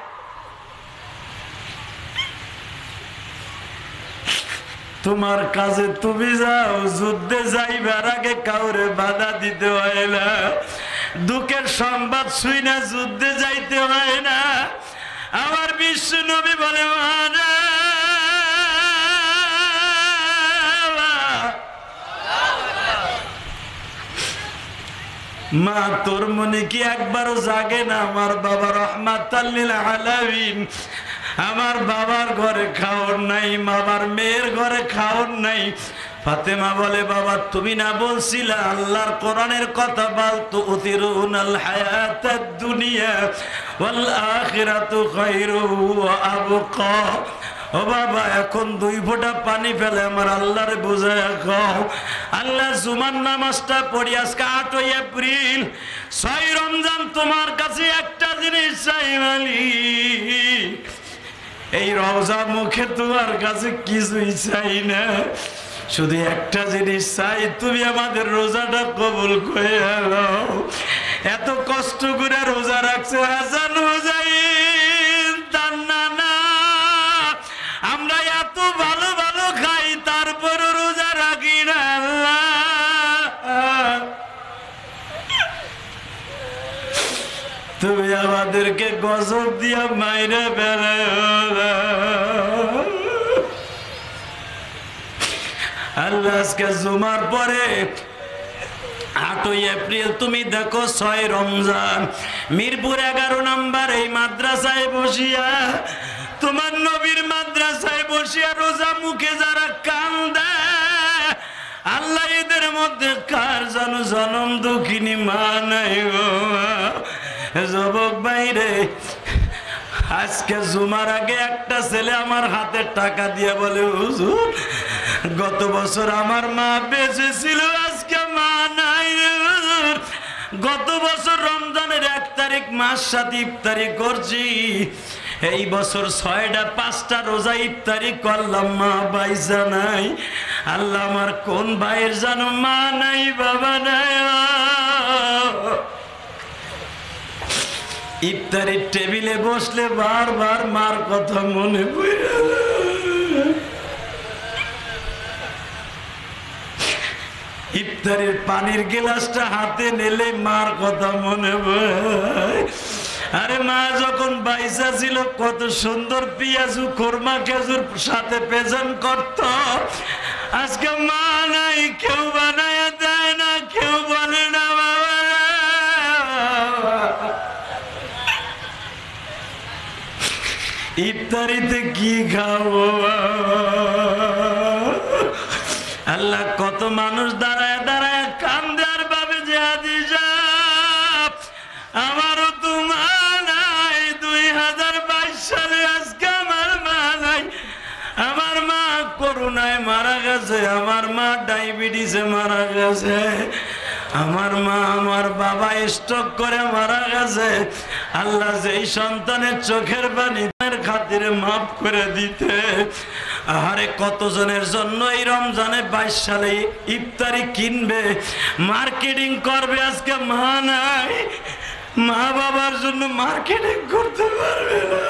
Speaker 1: তোমার কাজে তুমি যাও, যুদ্ধে যাইবার আগে কাউরে বাধা দিতে হয় না, দুঃখের সংবাদ শুই না যুদ্ধে যাইতে হয় না। আমার বিশ্ব নবী বলে, মা তোর মনে কি একবারও জাগে না আমার বাবা রহমাতাল লিল আলামিন, আমার বাবার ঘরে খাওয়ার নাই, বাবার মেয়ের ঘরে খাওয়ার নাই। ফাতেমা বলে, বাবা তুমি না বলছিলা আল্লাহর কোরআনের কথা, বল তো উতিরুনাল হায়াতাদ দুনিয়া ওয়াল আখিরাতু খায়রু ওয়া আবকা। ও বাবা এখন দুই ফোঁটা পানি ফেলে আমার আল্লাহরে বুঝায় খাও। আল্লাহ জুমার নামাজটা পড়ি, আজকে আটই এপ্রিল, ছয় রমজান, তোমার কাছে একটা জিনিস চাই মালিক, এই রওজা মুখে তোমার কাছে কিছুই চাই না, শুধু একটা জিনিস চাই, তুমি আমাদের রোজাটা কবুল করে নাও। এত কষ্ট করে রোজা রাখছে হাসান হুসাইন তার নানা, আমরা এত ভালো ভালো খাই তারপর রোজা রাখি না। তুমি আমাদেরকে গজব দিয়া মাইরে ফেলে। আল্লাহ আজকে জুমার পরে আটই এপ্রিল, তুমি দেখো ছয় রমজান, মিরপুর এগারো নাম্বার এই মাদ্রাসায় বসিয়া, তোমার নবীর মাদ্রাসায় বসিয়া রোজা মুখে যারা কান্দে, আল্লাহ এদের মধ্যে কার যেন জনম দুঃখিনী মা নাই গো। যুবক বাইরে, আজকে জুমার আগে একটা ছেলে আমার হাতে টাকা দিয়ে বলে, হুজুর গত বছর আমার মা বেঁচে ছিল, আজকে মা নাই হুজুর। গত বছর রমজানের এক তারিখ মাস সাথে ইফতারি করছি, এই বছর ছয়টা পাঁচটা রোজা ইফতারি করলাম, মা বাইসা নাই। আল্লাহ আমার কোন ভাইয়ের জানো মা নাই, বাবা নাই। ইফতারির টেবিলে বসলে বারবার মার কথা মনে পড়ে, ইফতারির পানির গ্লাসটা হাতে নিলে মার কথা মনে পড়ে। আরে মা যখন বাইসা ছিল কত সুন্দর পিয়াজু কোরমা খেজুর সাথে পেজন করত। আজকে মা নাই, কেউ বানায় দেয় না, কেউ বলে না বাবা ইফতারিতে কি খাবো। আল্লাহ কত মানুষ দাঁড়ায় দাঁড়ায় কান্দে আর ভাবে যে হাদিস আমারও তো মা নাই। দুই হাজার বাইশ সালে আজকে আমার মা নাই। আমার মা করোনায় মারা গেছে, আমার মা ডায়াবেটিসে মারা গেছে, আমার মা আমার বাবা স্ট্রোক করে মারা গেছে। আল্লাহ যেই সন্তানের চোখের পানি খাতিরে মাফ করে দিতে। আরে কতজনের জন্য এই রমজানে বাইশ সালে ইফতারি কিনবে, মার্কেটিং করবে, আজকে মা নাই, মা বাবার জন্য মার্কেটিং করতে পারবে না।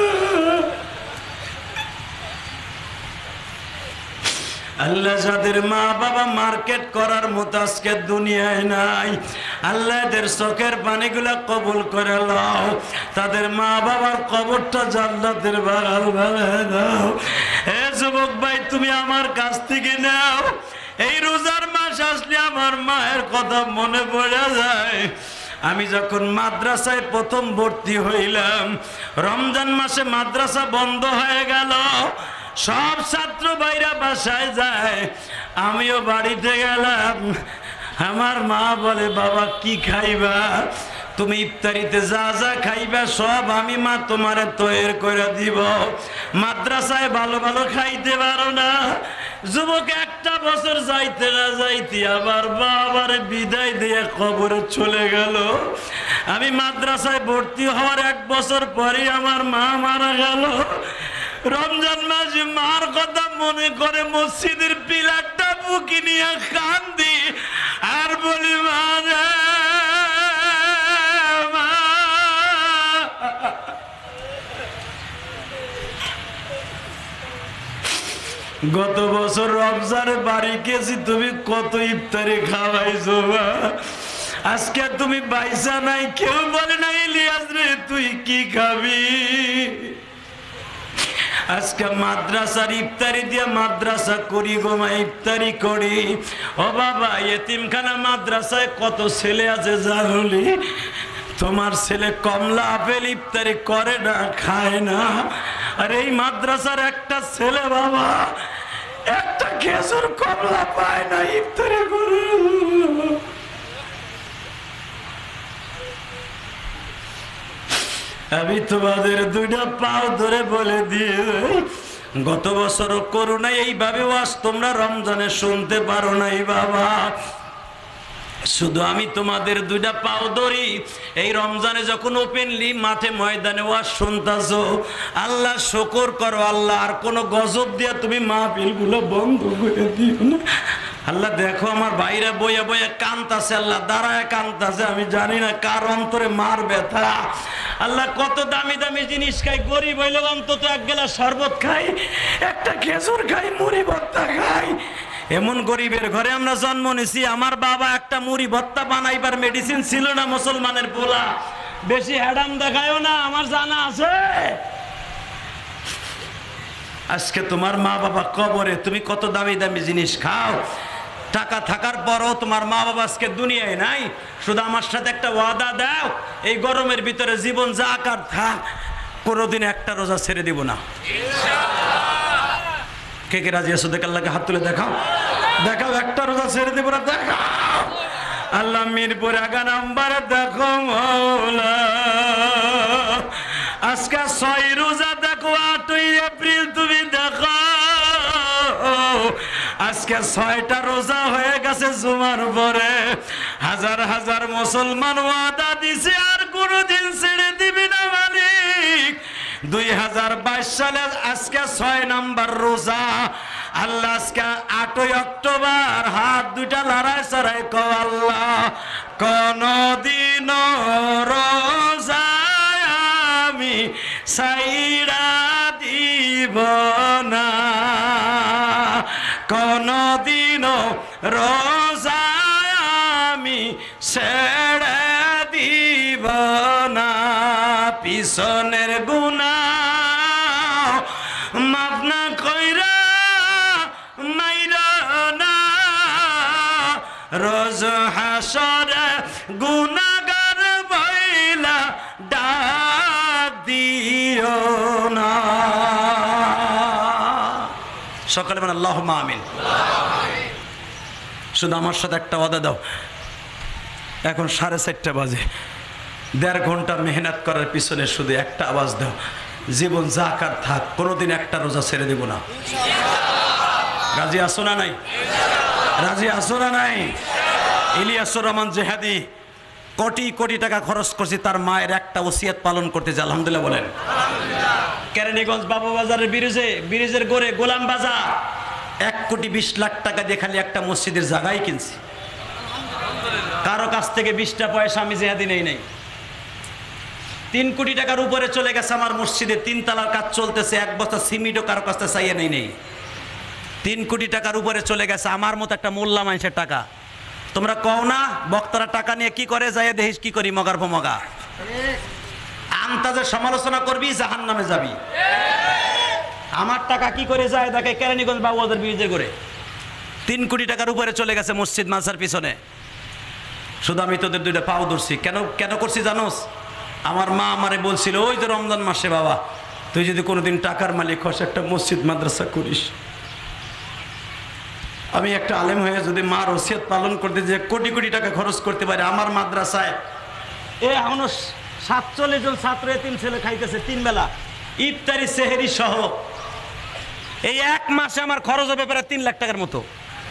Speaker 1: আল্লাহ যাদের মা বাবা মার্কেট করার মতো আজকে দুনিয়ায় নাই, আল্লাহ এদের চোখের পানিগুলা কবুল করে নাও, তাদের মা বাবার কবরটা জান্নাতের বাগান বানায় দাও। হে যুবক ভাই, তুমি আমার কাছ থেকে নাও। এই রোজার মাস আসলে আমার মায়ের কথা মনে পড়ে যায়। আমি যখন মাদ্রাসায় প্রথম ভর্তি হইলাম, রমজান মাসে মাদ্রাসা বন্ধ হয়ে গেল, সব ছাত্র ভাইরা বাসায় যায়, আমিও বাড়িতে গেলাম। আমার মা বলে, বাবা কি খাইবা? তুমি ইফতারিতে যা যা খাইবা সব আমি মা তোমারে তৈরি করে দিব। মাদ্রাসায় ভালো ভালো খাইতে পারো না। যুবক একটা বছর যাইতে না যাইতে আবার বাবার বিদায় দিয়ে কবরে চলে গেল। আমি মাদ্রাসায় ভর্তি হওয়ার এক বছর পরে আমার মা মারা গেল। রমজান মাসে মার কথা মনে করে মসজিদের পিলারটা বুকে নিয়ে কান্দি আর বলি, মা রে মা। গত বছর রমজানে বাড়ি গেছি, তুমি কত ইফতারি খাওয়াইছো মা, আজকে তুমি বাইসা নাই, কেউ বলে না ইলিয়াস রে তুই কি খাবি। আজকে মাদ্রাসার ইফতারি দিয়ে মাদ্রাসা করি গো মা, ইফতারি করি। ও বাবা, এতিমখানা মাদ্রাসায় কত ছেলে আছে জানুলি? তোমার ছেলে কমলা আপেল ইফতারি করে না, খায় না। আর এই মাদ্রাসার একটা ছেলে বাবা একটা খেজুর কমলা পায় না, ইফতারি করে। আমি তোমাদের দুইটা পাও ধরে বলে দিয়ে, গত বছরও করোনা এইভাবে ওয়াজ তোমরা রমজানে শুনতে পারো নাই বাবা। শুধু আমি তোমাদের দুইটা পাও ধরি, এই রমজানে যখন ওপেনলি মাঠে ময়দানে ওয়াজ শুনতাছো, আল্লাহ শুকর করো। আল্লাহ আর কোনো গজব দিয়া তুমি মাহফিলগুলো বন্ধ করে দিও না। আল্লাহ দেখো আমার বাইরে বইয়া বইয়া কান্তাছে, আল্লাহ দাঁড়ায় কান্তাছে, আমি জানি না কার অন্তরে মার ব্যথা। আল্লাহ কত দামি দামি জিনিস খাই, গরিব হইলে অন্তত এক গেলা শরবত খাই, একটা খেজুর খাই, মুড়ি ভর্তা খাই। এমন গরিবের ঘরে আমরা জন্ম নিছি, আমার বাবা একটা মুড়ি ভর্তা বানাইবার মেডিসিন ছিল না। মুসলমানের পোলা বেশি হ্যাডাম দেখায়ও না, আমার জানা আছে। আজকে তোমার মা বাবা কবরে, তুমি কত দামি দামি জিনিস খাও, টাকা থাকার পরও তোমার মা বাবা আজকে দুনিয়ায় নাই। শুধু আমার সাথে একটা ওয়াদা দাও, এই গরমের ভিতরে জীবন যা আকার থাক, কোনোদিন একটা রোজা ছেড়ে দিব না। কে কে রাজি আছো? দেখ আল্লাহকে হাত তুলে দেখাও, দেখাও একটা রোজা ছেড়ে দিব না, দেখাও। আল্লাহ মিরপুর আগা নাম্বার দেখো মৌলা, আজকে ছয় রোজা দেখো, আটই এপ্রিল তুমি দেখো, আজকে ছয়টা রোজা হয়ে গেছে জুমার পরে। হাজার হাজার মুসলমান ওয়াদা দিছে আর কোনদিন ছেড়ে দিবি না মালিক। দুই হাজার বাইশ সালে আজকে ছয় নাম্বার রোজা। আল্লাহ আজকে আটই অক্টোবর, হাত দুইটা লড়াই চড়াই কো আল্লাহ কোনদিন রোজা আমি সাইরা দিব না, কোনদিন রোজা আমি ছেড়ে দিব না। পিছনের গুনাহ মাফ না কইরা মাইরা না, রোজ হাসরে গুনাহগার বইলা ডাক দিও না। সকালে মানে আল্লাহুম্মা আমিন। শুধু আমার সাথে একটা ওয়াদা দাও, এখন সাড়ে চারটা বাজে, দেড় ঘন্টা মেহনত করার পিছনে শুধু একটা আওয়াজ দাও, জীবন যাকার থাক, কোনোদিন একটা রোজা ছেড়ে দেব না। রাজি আসো না নাই? রাজি আসো না নাই? ইলিয়াসুর রহমান জেহাদি কোটি কোটি টাকা খরচ করছি তার মায়ের একটা ওসিয়ত পালন করতে, যে আলহামদুলিল্লাহ বলেন। কেরানীগঞ্জ বাবু বাজারের ব্রিজে, ব্রিজের গোড়ে গোলাম বাজার, এক কোটি বিশ লাখ টাকা দিয়ে খালি একটা মসজিদের জায়গায় কিনছি। কারো কাছ থেকে বিশটা পয়সা আমি জেহাদি নেই নাই। তিন কোটি টাকার উপরে চলে গেছে আমার মসজিদে, তিন তলার কাজ চলতেছে, এক বস্তা সিমিটও কারো কাছ থেকে চাইয়ে নেই নেই। তিন কোটি টাকার উপরে চলে গেছে আমার মতো একটা মোল্লা মানুষের টাকা। তোমরা কও না বক্তারা টাকা নিয়ে কি করে, যাইয়া দেখিস কি করি, মগার ফমগা আন্তাজের সমালোচনা করবি, জাহান নামে যাবি। আমার টাকা কি করে যায় দেখে কেরানীগঞ্জ বাবুদের ব্রিজের করে তিন কোটি টাকার উপরে চলে গেছে মসজিদ মাসার পিছনে। শুধু আমি তোদের দুইটা পাও ধরছি। কেন কেন করছি জানোস? আমার মা আমারে বলছিল, ওই যে রমজান মাসে বাবা তুই যদি কোনোদিন টাকার মালিক হস, একটা মসজিদ মাদ্রাসা করিস। আমি একটা আলেম হয়ে যদি মার ওসিয়ত পালন করতে যে কোটি কোটি টাকা খরচ করতে পারে, আমার মাদ্রাসায় এ এখনো সাতচল্লিশ জন ছাত্র তিন ছেলে খাইতেছে তিন বেলা, ইফতারি সেহেরি সহ। এই এক মাসে আমার খরচ হবে প্রায় তিন লাখ টাকার মতো।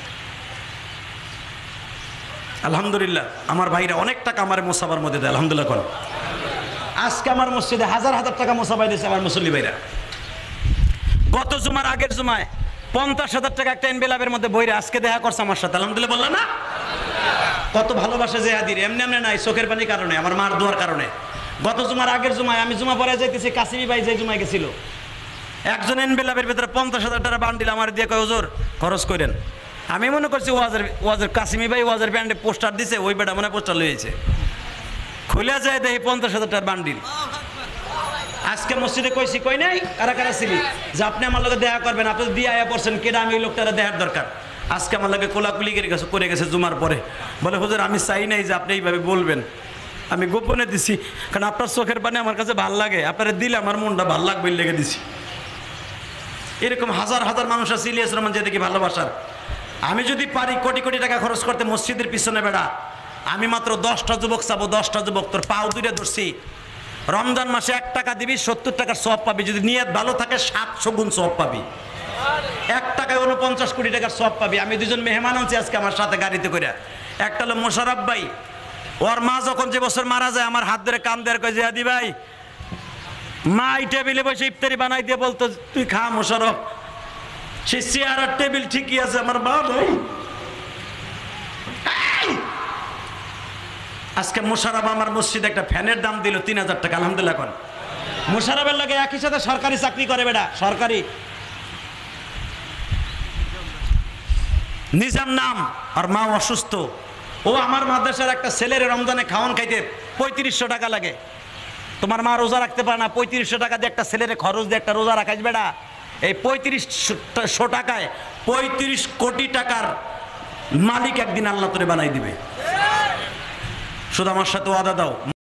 Speaker 1: আলহামদুলিল্লাহ আমার ভাইরা অনেক টাকা আমার মোসাবার মধ্যে দেয়, আলহামদুলিল্লাহ। কোন আজকে আমার মসজিদে হাজার হাজার টাকা মোসাবাই দিয়েছে আমার মুসল্লি ভাইরা। গত জুমার আগের জুমায় পঞ্চাশ হাজার টাকা একটা এনভেলাপের মধ্যে বইরে আজকে দেখা করছে আমার সাথে, আলহামদুলিল্লাহ বললাম না? কত ভালোবাসে জেহাদির, এমনি এমনি নাই, চোখের পানির কারণে, আমার মার দোয়ার কারণে। গত জুমার আগের জুমায় আমি জুমা পরে যাইতেছি, কাসিমি ভাই যে জুমায় গেছিল, একজন এনভেলাপের ভিতরে পঞ্চাশ হাজার টাকা বান্ডিল আমার দিয়ে কয় হুজুর খরচ করেন। আমি মনে করছি ওয়াজের ওয়াজের কাসিমি ভাই ওয়াজের ব্যান্ডে পোস্টার দিছে, ওই বেটা মনে পোস্টার লইছে, খুলে যায় দেখি পঞ্চাশ হাজার টাকার বান্ডিল। আজকে মসজিদে কইছি, কই নাই কারা কারা ছিলি যে আপনি আমার লগে দেখা করবেন, আপনি দিয়ে আয়া পড়ছেন, কেডা আমি এই লোকটারা দেখার দরকার। আজকে আমার লগে কোলাকুলি করে গেছে করে গেছে জুমার পরে, বলে হুজুর আমি চাই নাই যে আপনি এইভাবে বলবেন, আমি গোপনে দিছি, কারণ আপনার চোখের পানি আমার কাছে ভাল লাগে, আপনারা দিলে আমার মনটা ভাল লাগবে লেগে দিছি। এরকম হাজার হাজার মানুষ আছে ইলিয়াস রহমান যে দেখি ভালোবাসার। আমি যদি পারি কোটি কোটি টাকা খরচ করতে মসজিদের পিছনে বেড়া, আমি মাত্র দশটা যুবক চাবো, দশটা যুবক তোর পাও দূরে ধরছি। রমজান মাসে এক টাকা দিবি, সত্তর টাকার সব পাবি, যদি নিয়ত ভালো থাকে সাতশো গুণ সব পাবি। এক টাকায় উনপঞ্চাশ কোটি টাকার সব পাবি। আমি দুজন মেহমান আনছি আজকে আমার সাথে গাড়িতে করে, একটা হলো মোশারফ ভাই, ওর মা যখন যে বছর মারা যায় আমার হাত ধরে কান দেয়ার কয় জিহাদি ভাই, মা এই টেবিলে বসে ইফতারি বানাই দিয়ে বলতো তুই খা মোশারফ, সে চেয়ার আর টেবিল ঠিকই আছে, আমার মা ভাই। আজকে মোশারফ আমার মসজিদে একটা ফ্যানের দাম দিল তিন হাজার টাকা, আলহামদুলিল্লাহ। এখন মোশারফের লাগে একই সাথে সরকারি চাকরি করে বেটা, সরকারি নিজাম নাম, আর মা অসুস্থ। ও আমার মাদ্রাসার একটা ছেলের রমজানে খাওয়ান খাইতে পঁয়ত্রিশশো টাকা লাগে। তোমার মা রোজা রাখতে পারে না, পঁয়ত্রিশশো টাকা দিয়ে একটা ছেলের খরচ দিয়ে একটা রোজা রাখাইস বেটা। এই পঁয়ত্রিশশো টাকায় পঁয়ত্রিশ কোটি টাকার মালিক একদিন আল্লাহ তোরে বানাই দিবে। শুধু আমার সাথে ওয়াদা দাও।